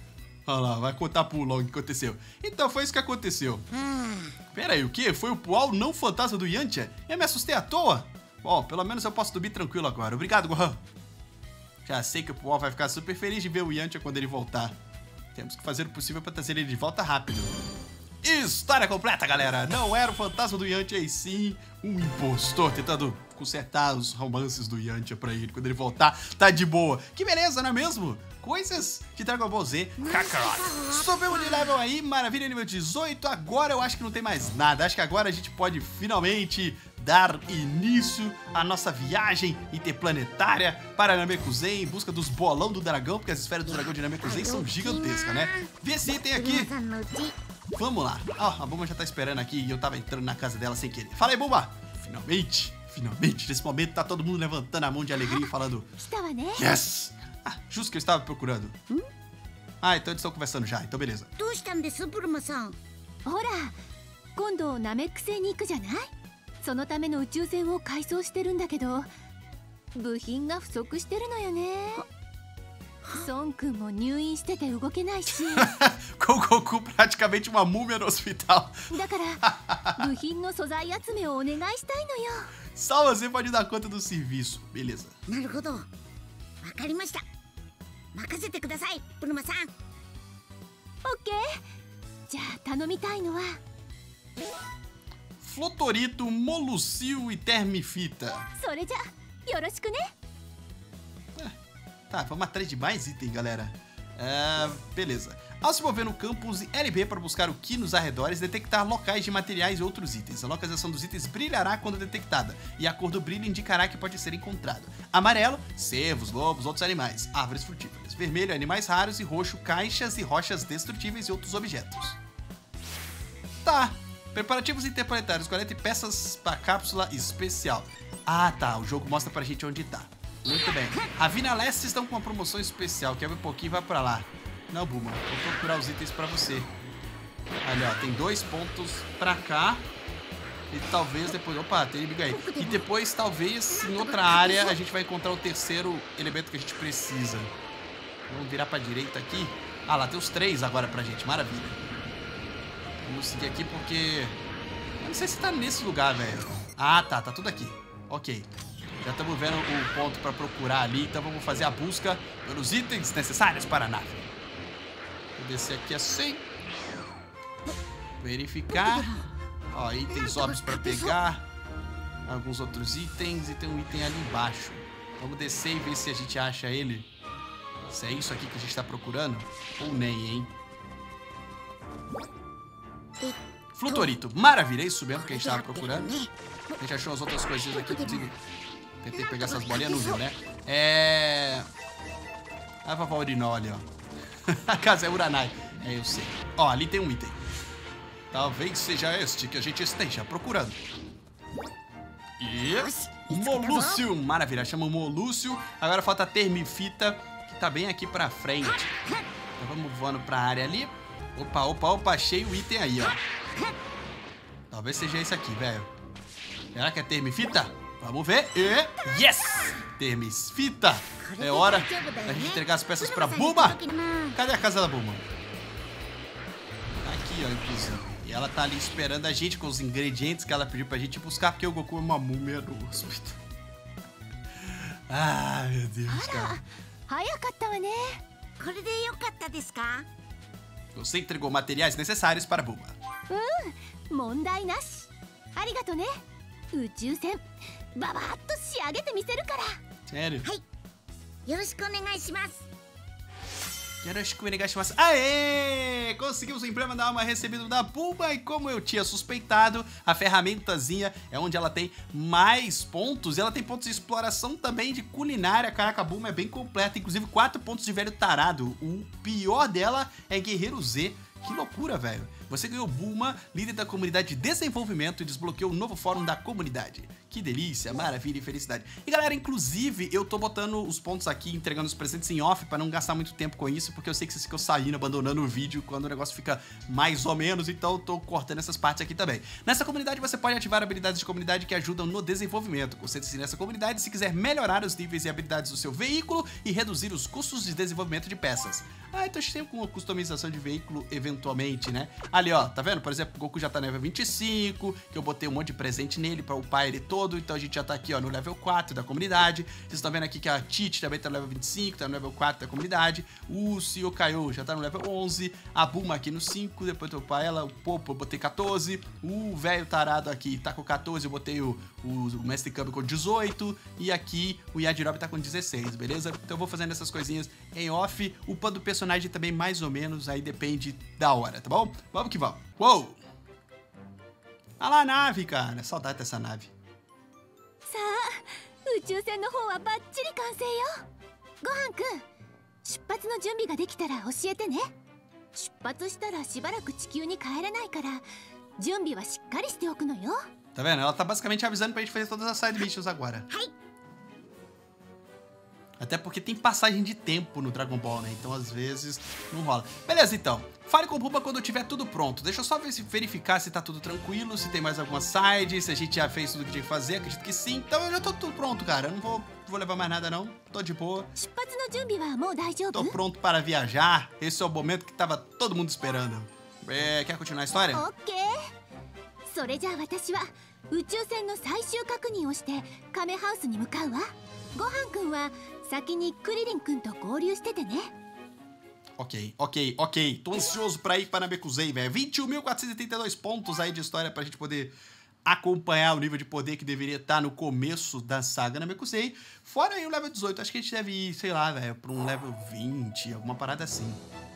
Olha lá, vai contar pro Long o que aconteceu. Então foi isso que aconteceu. Hum. Pera aí, o quê? Foi o Pual não fantasma do Yantia? Eu me assustei à toa? Bom, pelo menos eu posso dormir tranquilo agora. Obrigado, Gohan. Já sei que o Pual vai ficar super feliz de ver o Yantia quando ele voltar. Temos que fazer o possível pra trazer ele de volta rápido. História completa, galera! Não era o fantasma do Yantia, e sim um impostor tentando consertar os romances do Yantia pra ele. Quando ele voltar, tá de boa. Que beleza, não é mesmo? Coisas de Dragon Ball Z Kakarot. Subimos de level aí, maravilha, nível dezoito. Agora eu acho que não tem mais nada. Acho que agora a gente pode finalmente dar início à nossa viagem interplanetária para Namekusei em busca dos bolão do dragão, porque as esferas do dragão de Namekusei são gigantescas, né? Vê esse item aqui. Vamos lá. Ó, a Bulma já tá esperando aqui e eu tava entrando na casa dela sem querer. Fala aí, Bulma. Finalmente, finalmente, nesse momento tá todo mundo levantando a mão de alegria e falando yes! Ah, justo que eu estava procurando. Ah, então eles estão conversando já, então beleza. どうしたんですブルマさん。 ほら今度ナメック星に行くじゃない。そのための宇宙船を改装してるんだけど部品が不足してるのよね。孫君も入院してて動けないし Com o Goku praticamente uma múmia no hospital. だから部品の素材集めをお願いしたいのよ。 Só você pode dar conta do serviço, beleza. なるほど。わかりました。任せてくださいブルマさん。 オッケー。じゃあ頼みたいのは Flotorito, Molucil e Termifita. それじゃよろしくね。 Tá, vamos atrás de mais item, galera. É, beleza. Ao se mover no campo, use L B para buscar o Ki nos arredores e detectar locais de materiais e outros itens. A localização dos itens brilhará quando detectada, e a cor do brilho indicará que pode ser encontrado. Amarelo, cervos, lobos, outros animais, árvores frutíferas. Vermelho, animais raros, e roxo, caixas e rochas destrutíveis e outros objetos. Tá. Preparativos interplanetários, quarenta peças para cápsula especial. Ah, tá. O jogo mostra pra gente onde tá. Muito bem. Ravina Leste estão com uma promoção especial. Quer ver um pouquinho e vai pra lá. Não, Bulma. Vou procurar os itens pra você. Ali, ó. Tem dois pontos pra cá. E talvez depois... Opa, tem inimigo aí. E depois, talvez, em outra área, a gente vai encontrar o terceiro elemento que a gente precisa. Vamos virar pra direita aqui. Ah, lá tem os três agora pra gente. Maravilha. Vamos seguir aqui porque... Eu não sei se tá nesse lugar, velho. Ah, tá. Tá tudo aqui. Ok. Já estamos vendo o ponto para procurar ali, então vamos fazer a busca pelos itens necessários para a nave. Vou descer aqui assim. Verificar. Ó, itens óbvios para pegar. Alguns outros itens e tem um item ali embaixo. Vamos descer e ver se a gente acha ele. Se é isso aqui que a gente está procurando ou nem, hein? Flutorito. Maravilha, é isso mesmo que a gente estava procurando. A gente achou as outras coisinhas aqui, inclusive... Tentei pegar essas bolinhas, não viu, né? É... A vovó Urinol ali, ó. A casa é Uranai. É, eu sei. Ó, ali tem um item. Talvez seja este que a gente esteja procurando. E... Molúcio. Maravilha, chama o Molúcio. Agora falta a Termifita, que tá bem aqui pra frente. Então vamos voando pra área ali. Opa, opa, opa, achei o item aí, ó. Talvez seja esse aqui, velho. Será que é Termifita? Vamos ver. E... Yes! Termifita. É hora da gente entregar as peças pra Bulma. Cadê a casa da Bulma? Tá aqui, ó, inclusive. E ela tá ali esperando a gente com os ingredientes que ela pediu pra gente buscar, porque o Goku é uma múmia no hospital. Ah, meu Deus, cara. 早かったわね。 これでよかったですか？ Você entregou materiais necessários para Bulma. うん、問題なし。ありがとね。宇宙船ババッと仕上げてみせるから。 Sério? よろしくお願いします。 Yoroshiku onegaishimasu. Aê! Conseguimos o emblema da alma recebido da Bulma. E como eu tinha suspeitado, a ferramentazinha é onde ela tem mais pontos. E ela tem pontos de exploração também, de culinária. Caraca, a Bulma é bem completa. Inclusive quatro pontos de velho tarado. O pior dela é Guerreiro Z. Que loucura, velho. Você ganhou Bulma, líder da comunidade de desenvolvimento, e desbloqueou o novo fórum da comunidade. Que delícia, maravilha e felicidade. E galera, inclusive, eu tô botando os pontos aqui, entregando os presentes em off pra não gastar muito tempo com isso, porque eu sei que vocês ficam saindo, abandonando o vídeo quando o negócio fica mais ou menos, então eu tô cortando essas partes aqui também. Nessa comunidade você pode ativar habilidades de comunidade que ajudam no desenvolvimento. Concentre-se nessa comunidade se quiser melhorar os níveis e habilidades do seu veículo e reduzir os custos de desenvolvimento de peças. Ah, então a gente tem uma customização de veículo eventualmente, né? Ali, ó, tá vendo? Por exemplo, o Goku já tá no level vinte e cinco, que eu botei um monte de presente nele pra upar ele todo, então a gente já tá aqui, ó, no level quatro da comunidade. Vocês estão vendo aqui que a Tite também tá no level vinte e cinco, tá no level quatro da comunidade. O Suyokayo já tá no level onze, a Bulma aqui no cinco, depois eu upar ela, o Popo eu botei quatorze, o velho tarado aqui tá com quatorze, eu botei o, o, o Mestre Kami com dezoito, e aqui o Yajirobe tá com dezesseis, beleza? Então eu vou fazendo essas coisinhas em off, upando o personagem também mais ou menos, aí depende da hora, tá bom? Vamos que vamos. Uou! Olha lá a nave, cara. Saudade dessa nave. さあ、宇宙船の方はバッチリ完成よ。ごはんくん、出発の準備ができたら教えてね。出発したらしばらく地球に帰れないから、準備はしっかりしておくのよ。 Tá vendo? Ela tá basicamente avisando pra gente fazer todas as side missions agora. Até porque tem passagem de tempo no Dragon Ball, né? Então, às vezes, não rola. Beleza, então. Fale com o Bulma quando tiver tudo pronto. Deixa eu só verificar se tá tudo tranquilo, se tem mais alguma side, se a gente já fez tudo que tinha que fazer. Acredito que sim. Então, eu já tô tudo pronto, cara. Eu não vou, vou levar mais nada, não. Tô de boa. Tô pronto para viajar. Esse é o momento que tava todo mundo esperando. É, quer continuar a história? Ok. それじゃあ私は宇宙船の最終確認をしてカメハウスに向かうわ。ごはんくんは先にクリリンくんと合流しててね。 Ok, ok, ok. Tô ansioso pra ir para Namekusei, velho. vinte e um mil quatrocentos e oitenta e dois pontos aí de história pra gente poder acompanhar o nível de poder que deveria estar no começo da saga Namekusei. Fora aí o level dezoito. Acho que a gente deve ir, sei lá, velho, pra um level vinte, alguma parada assim.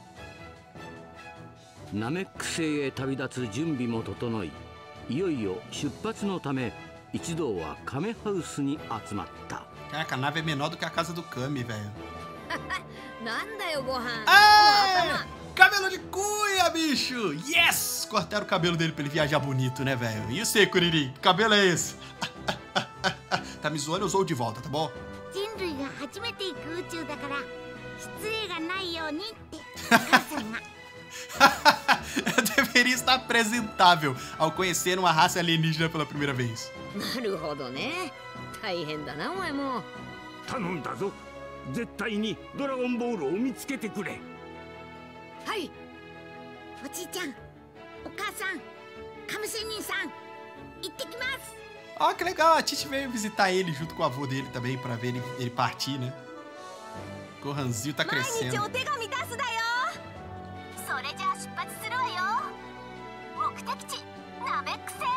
ナメック星へ旅立つ準備も整い、いよいよ出発のため一同はカメハウスに集まった。 Caraca, a nave é menor do que a casa do Kami, velho. なんだよご飯。 Ah! Cabelo de cuia, bicho! Yes! Cortaram o cabelo dele pra ele viajar bonito, né, velho? E você, Kuririn? Que cabelo é esse? Tá me zoando, eu sou de volta, tá bom? 人類が初めて行く宇宙だから失礼がないようにってお母さんが。 Eu deveria estar apresentável ao conhecer uma raça alienígena pela primeira vez. なるほどね。大変だなお前も。 頼んだぞ。絶対にドラゴンボールを見つけてくれ。 はい。おじいちゃん、お母さん、亀仙人さん、行ってきます。 Ó, que legal, a Titi veio visitar ele junto com o avô dele também pra ver ele, ele partir, né? Gohanzinho tá crescendo. お手紙出すだよ。それじゃあ出発するわよ。目的地ナメック星。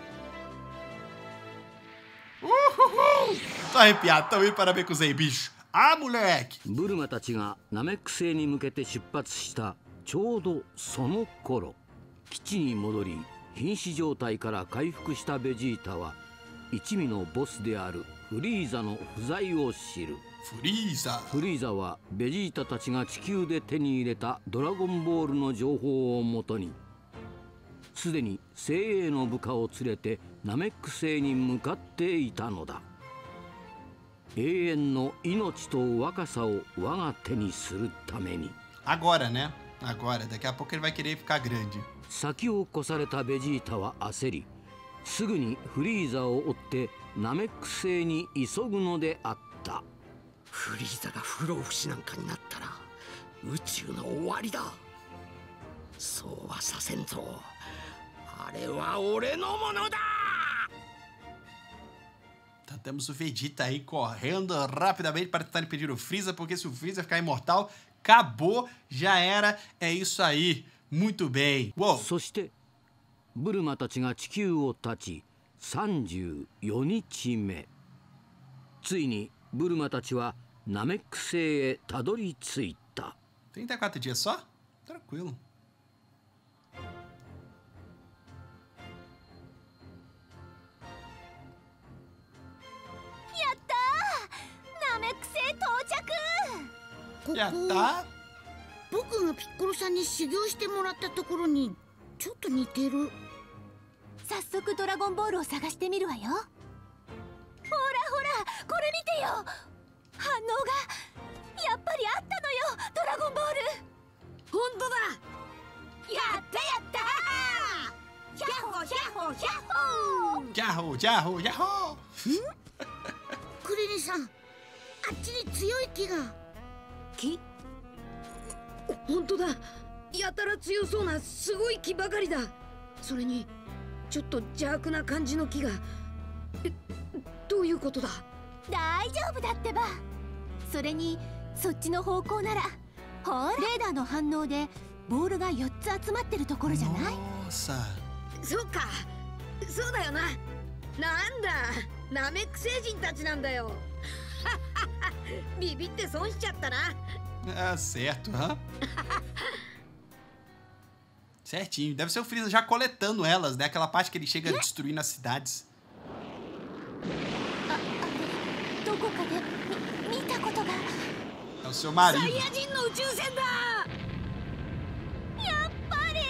Uhul! Tô arrepiado, tamo indo para Namekusei, bicho. Ah, moleque! ブルマたちがナメック星に向けて出発したちょうどその頃、基地に戻り瀕死状態から回復したベジータは一味のボスであるフリーザの不在を知る。 フリーザ。 フリーザはベジータたちが地球で手に入れたドラゴンボールの情報をもとにすでに精鋭の部下を連れてナメック星に向かっていたのだ。永遠の命と若さを我が手にするために。 Agora, né? Agora, daqui a pouco ele vai querer ficar grande. 先を越されたベジータは焦り、すぐにフリーザを追ってナメック星に急ぐのであった。 フリーザが不老不死なんかになったら宇宙の終わりだ。そうはさせんぞ。あれは俺のものだ。 Então temos o Vegeta aí correndo rapidamente para tentar impedir o Freeza, porque se o Freeza ficar imortal, acabou, já era, é isso aí. Muito bem. Uou. そしてブルマたちが地球を立ちさんじゅうよにちめ、ついにブルマたちはナメック星へたどり着いた。 trinta e quatro dias só? Tranquilo. Já tá. 僕がピッコロさんに修行してもらったところにちょっと似てる。 早速ドラゴンボールを探してみるわよ。ほらほら、これ見てよ。反応がやっぱりあったのよ、ドラゴンボール。 本当だ。やったやったー。ヒャッホヒャッホヒャッホー。 ジャホージャホージャホー。 クリリンさん、あっちに強い木が。木？本当だ。やたら強そうなすごい木ばかりだ。それにちょっと邪悪な感じの木が。え、どういうことだ？ 大丈夫だってば。それにそっちの方向なら、ほら、レーダーの反応でボールがよっつ集まってるところじゃない？ さそうか、そうだよな。なんだ、ナメック星人たちなんだよ。ビビって損しちゃったな。 Ah, certo, hã? Certinho. Deve ser o Freeza já coletando elas, né? Aquela parte que ele chega destruindo as cidades. どこかでみ見たことが。 É o seu marido. サイヤ人の宇宙船だ。 やっぱり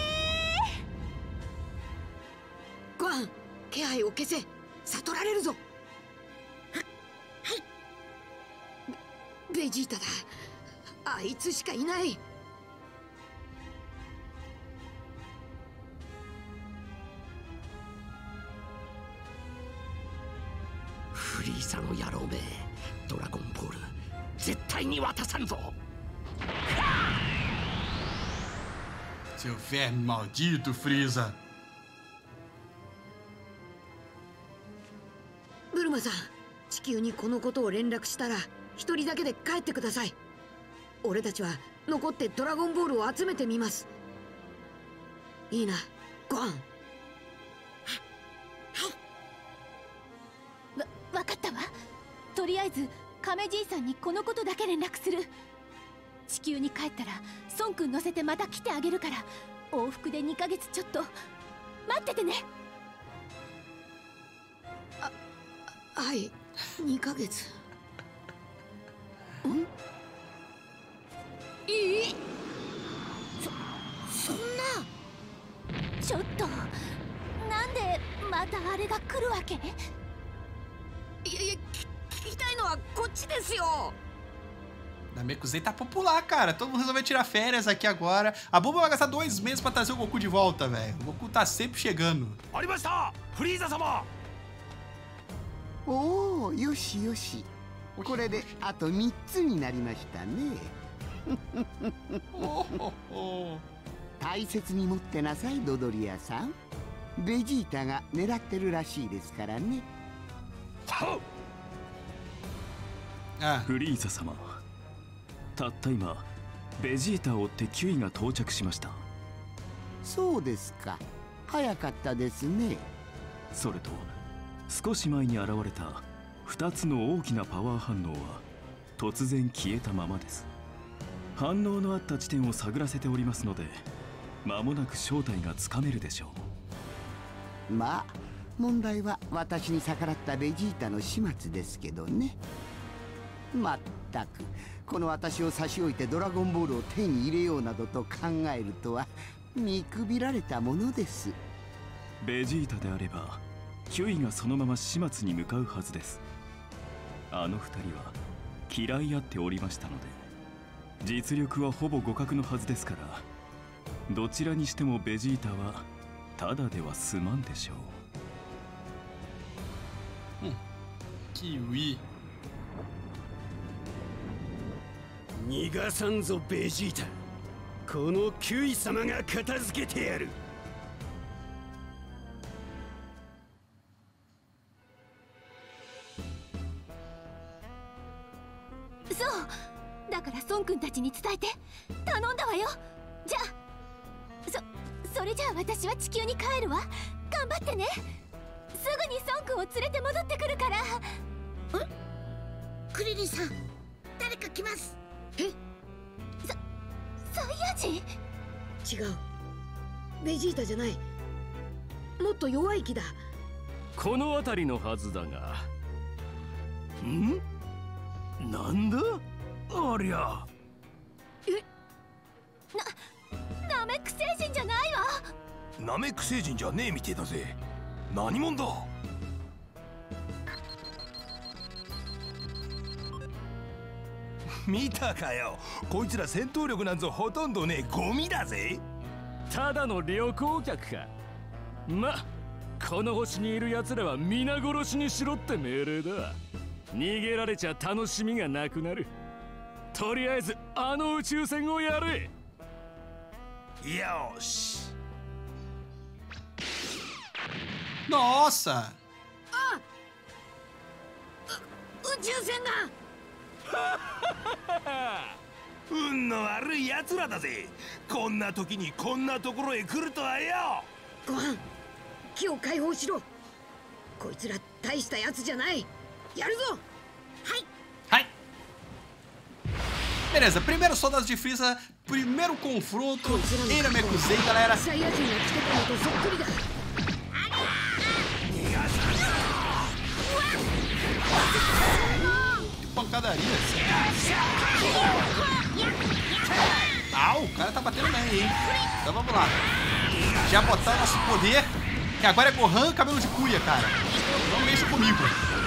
ー。ゴアン、気配を消せ。悟られるぞ。は、はい。ベ、ベジータだ。あいつしかいない。 フリーザの野郎め、ドラゴンボール絶対に渡さんぞ。 Seu verme maldito, Freeza. ブルマさん、地球にこのことを連絡したら一人だけで帰ってください。俺たちは残ってドラゴンボールを集めてみます。いいな、ゴアン。 わ、わかったわ。とりあえず亀じいさんにこのことだけ連絡する。地球に帰ったら孫くん乗せてまた来てあげるから、往復でにかげつちょっと待っててね。 あ、はい、にかげつ。ん？いい？そ、そんな。 ちょっと、なんでまたあれが来るわけ？ いやいや、聞きたいのはこっちですよ。 Namekusei tá popular, cara. Todo mundo resolveu tirar férias aqui agora. A Bulma vai gastar dois meses pra trazer o Goku de volta, velho. O Goku tá sempre chegando. ありました、フリーザ様。 おお、よしよし。これであとみっつになりましたね。大切に持ってなさい、ドドリアさん。ベジータが狙ってるらしいですからね。 あ、 フリーザ様、たった今ベジータを追ってキュイが到着しました。 そうですか、早かったですね。 それと少し前に現れたふたつの大きなパワー反応は突然消えたままです。反応のあった地点を探らせておりますので、間もなく正体がつかめるでしょう。まあ問題は私に逆らったベジータの始末ですけどね。まったくこの私を差し置いてドラゴンボールを手に入れようなどと考えるとは見くびられたものです。 ベジータであればキュイがそのまま始末に向かうはずです。あの二人は嫌い合っておりましたので、実力はほぼ互角のはずですから、どちらにしてもベジータはただでは済まんでしょう。 キウイ。 逃がさんぞベジータ。このキュイ様が片付けてやる。 そうだから孫くんたちに伝えて頼んだわよ。じゃあそそれじゃあ私は地球に帰るわ。頑張ってね。すぐに孫くんを連れて戻ってくるから。 ん？クリリンさん、誰か来ます。え？ サイヤ人？ 違う、ベジータじゃない。もっと弱い木だ。 この辺りのはずだが。ん？なんだありゃ。 え？な、ナメック星人じゃないわ。 ナメック星人じゃねえみてえだぜ。何者だ。見たかよ、こいつら戦闘力なんぞほとんどねえゴミだぜ。 ただの旅行客か。ま、この星にいる奴らは皆殺しにしろって命令だ。逃げられちゃ楽しみがなくなる。とりあえずあの宇宙船をやれ。 よし。 Nossa! 宇宙船が運の悪い奴らだぜ。こんな時にこんなところへ来るとはよ。 ご飯、木を解放しろ。こいつら大したやつじゃない。やるぞ。はい。 Ai. Beleza, primeiro soldados de Frieza, primeiro confronto em Namekusei, galera. Que pancadaria. Ah, o cara tá batendo bem, hein? Então vamos lá. Já botar o nosso poder, que agora é Gohan cabelo de cuia, cara. Não mexa comigo.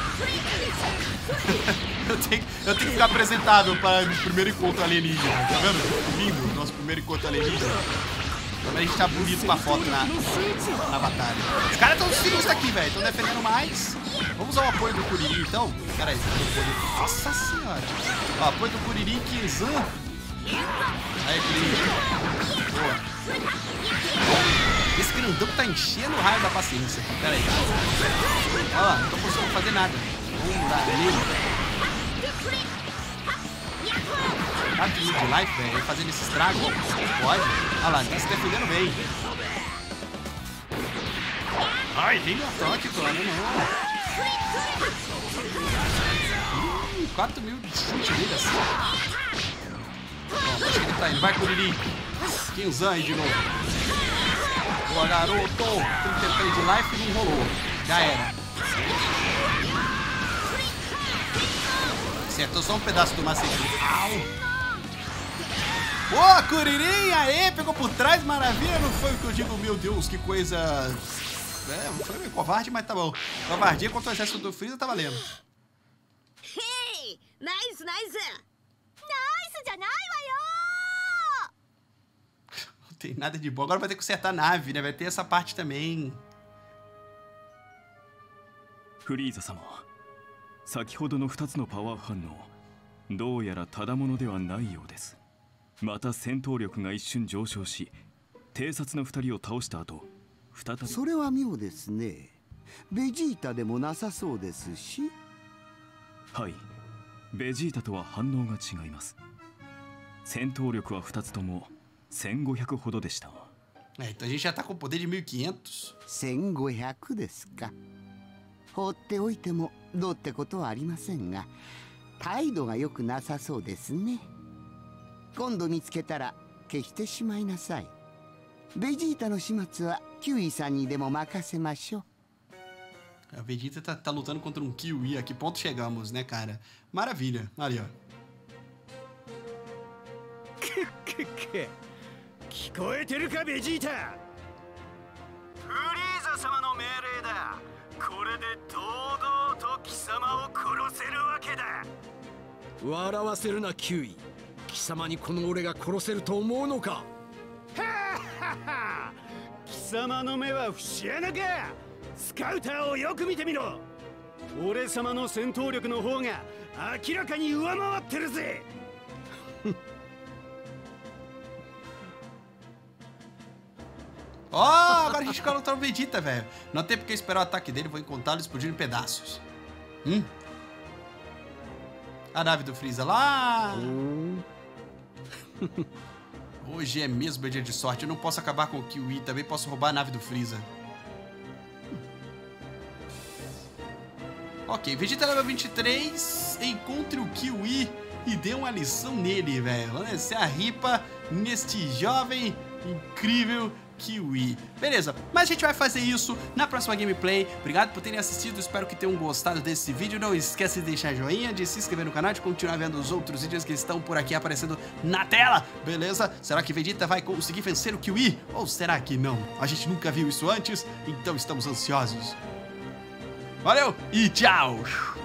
eu, tenho, eu tenho que ficar apresentável para o primeiro encontro alienígena. Tá vendo? Lindo, nosso primeiro encontro alienígena. Mas a gente tá bonito com a foto na, na batalha. Os caras estão sinistros aqui, velho. Estão defendendo mais. Vamos ao apoio do Kuririn, então. Pera aí. Nossa senhora. Ó, apoio do Kuririn, Kenzan. Aí, Kuririn. Boa. Esse grandão tá enchendo o raio da paciência. Pera aí. Olha lá, não tô conseguindo fazer nada. Vamos lá, nele. quatro mil de life, velho. Fazendo esse estrago. Pode. Olha lá, tá se defendendo bem. Ai, tem uma trote, claro, não. Hum, quatro mil de chute dele assim. Bom, acho que ele tá indo. Vai, Kuririn. Kenzan aí de novo. Boa, garoto. trinta e três de life e não rolou. Já era. Acertou só um pedaço do macete. Au! Boa, Kuririn! Aê, pegou por trás, maravilha! Não foi o que eu digo, meu Deus, que coisa... É, foi meio covarde, mas tá bom. Covardia contra o exército do Frieza tá valendo. Hey! Nice, nice! Nice jáないわよ! Não tem nada de bom. Agora vai ter que consertar a nave, né? Vai ter essa parte também. フリーザ様、先ほどのふたつのパワー反応、どうやらただものではないようです。また戦闘力が一瞬上昇し、偵察のふたりを倒した後、再び。 それは妙ですね。ベジータでもなさそうですし。 はい、ベジータとは反応が違います。戦闘力はふたつともせんごひゃくほどでした。 É, então a gente já tá com poder de mil e quinhentos. せんごひゃくですか。放っておいてもどうってことはありませんが、態度が良くなさそうですね。今度見つけたら消してしまいなさい。ベジータの始末はキウイさんにでも任せましょう。 A Vegeta tá, tá lutando contra um Kiwi. A que ponto chegamos, né, cara? Maravilha. Ali, ó. 聞こえてるか、ベジータ。フリーザ様の命令だ。これで堂々と貴様を殺せるわけだ。 笑わせるな、キウイ。貴様にこの俺が殺せると思うのか。 ははは。貴様の目は節穴か。スカウターをよく見てみろ。俺様の戦闘力の方が明らかに上回ってるぜ。 Ó, oh, agora a gente fica lutando o Vegeta, velho. Não tem porque esperar o ataque dele, vou encontrá-lo explodindo em pedaços. Hum? A nave do Frieza lá. Hoje é mesmo meu dia de sorte. Eu não posso acabar com o Kiwi, também posso roubar a nave do Frieza. Ok, Vegeta level vinte e três. Encontre o Kiwi e dê uma lição nele, velho. Vamos descer a ripa neste jovem incrível Kiwi. Beleza, mas a gente vai fazer isso na próxima gameplay. Obrigado por terem assistido, espero que tenham gostado desse vídeo. Não esquece de deixar joinha, de se inscrever no canal, de continuar vendo os outros vídeos que estão por aqui aparecendo na tela. Beleza? Será que Vegeta vai conseguir vencer o Kiwi? Ou será que não? A gente nunca viu isso antes, então estamos ansiosos. Valeu e tchau!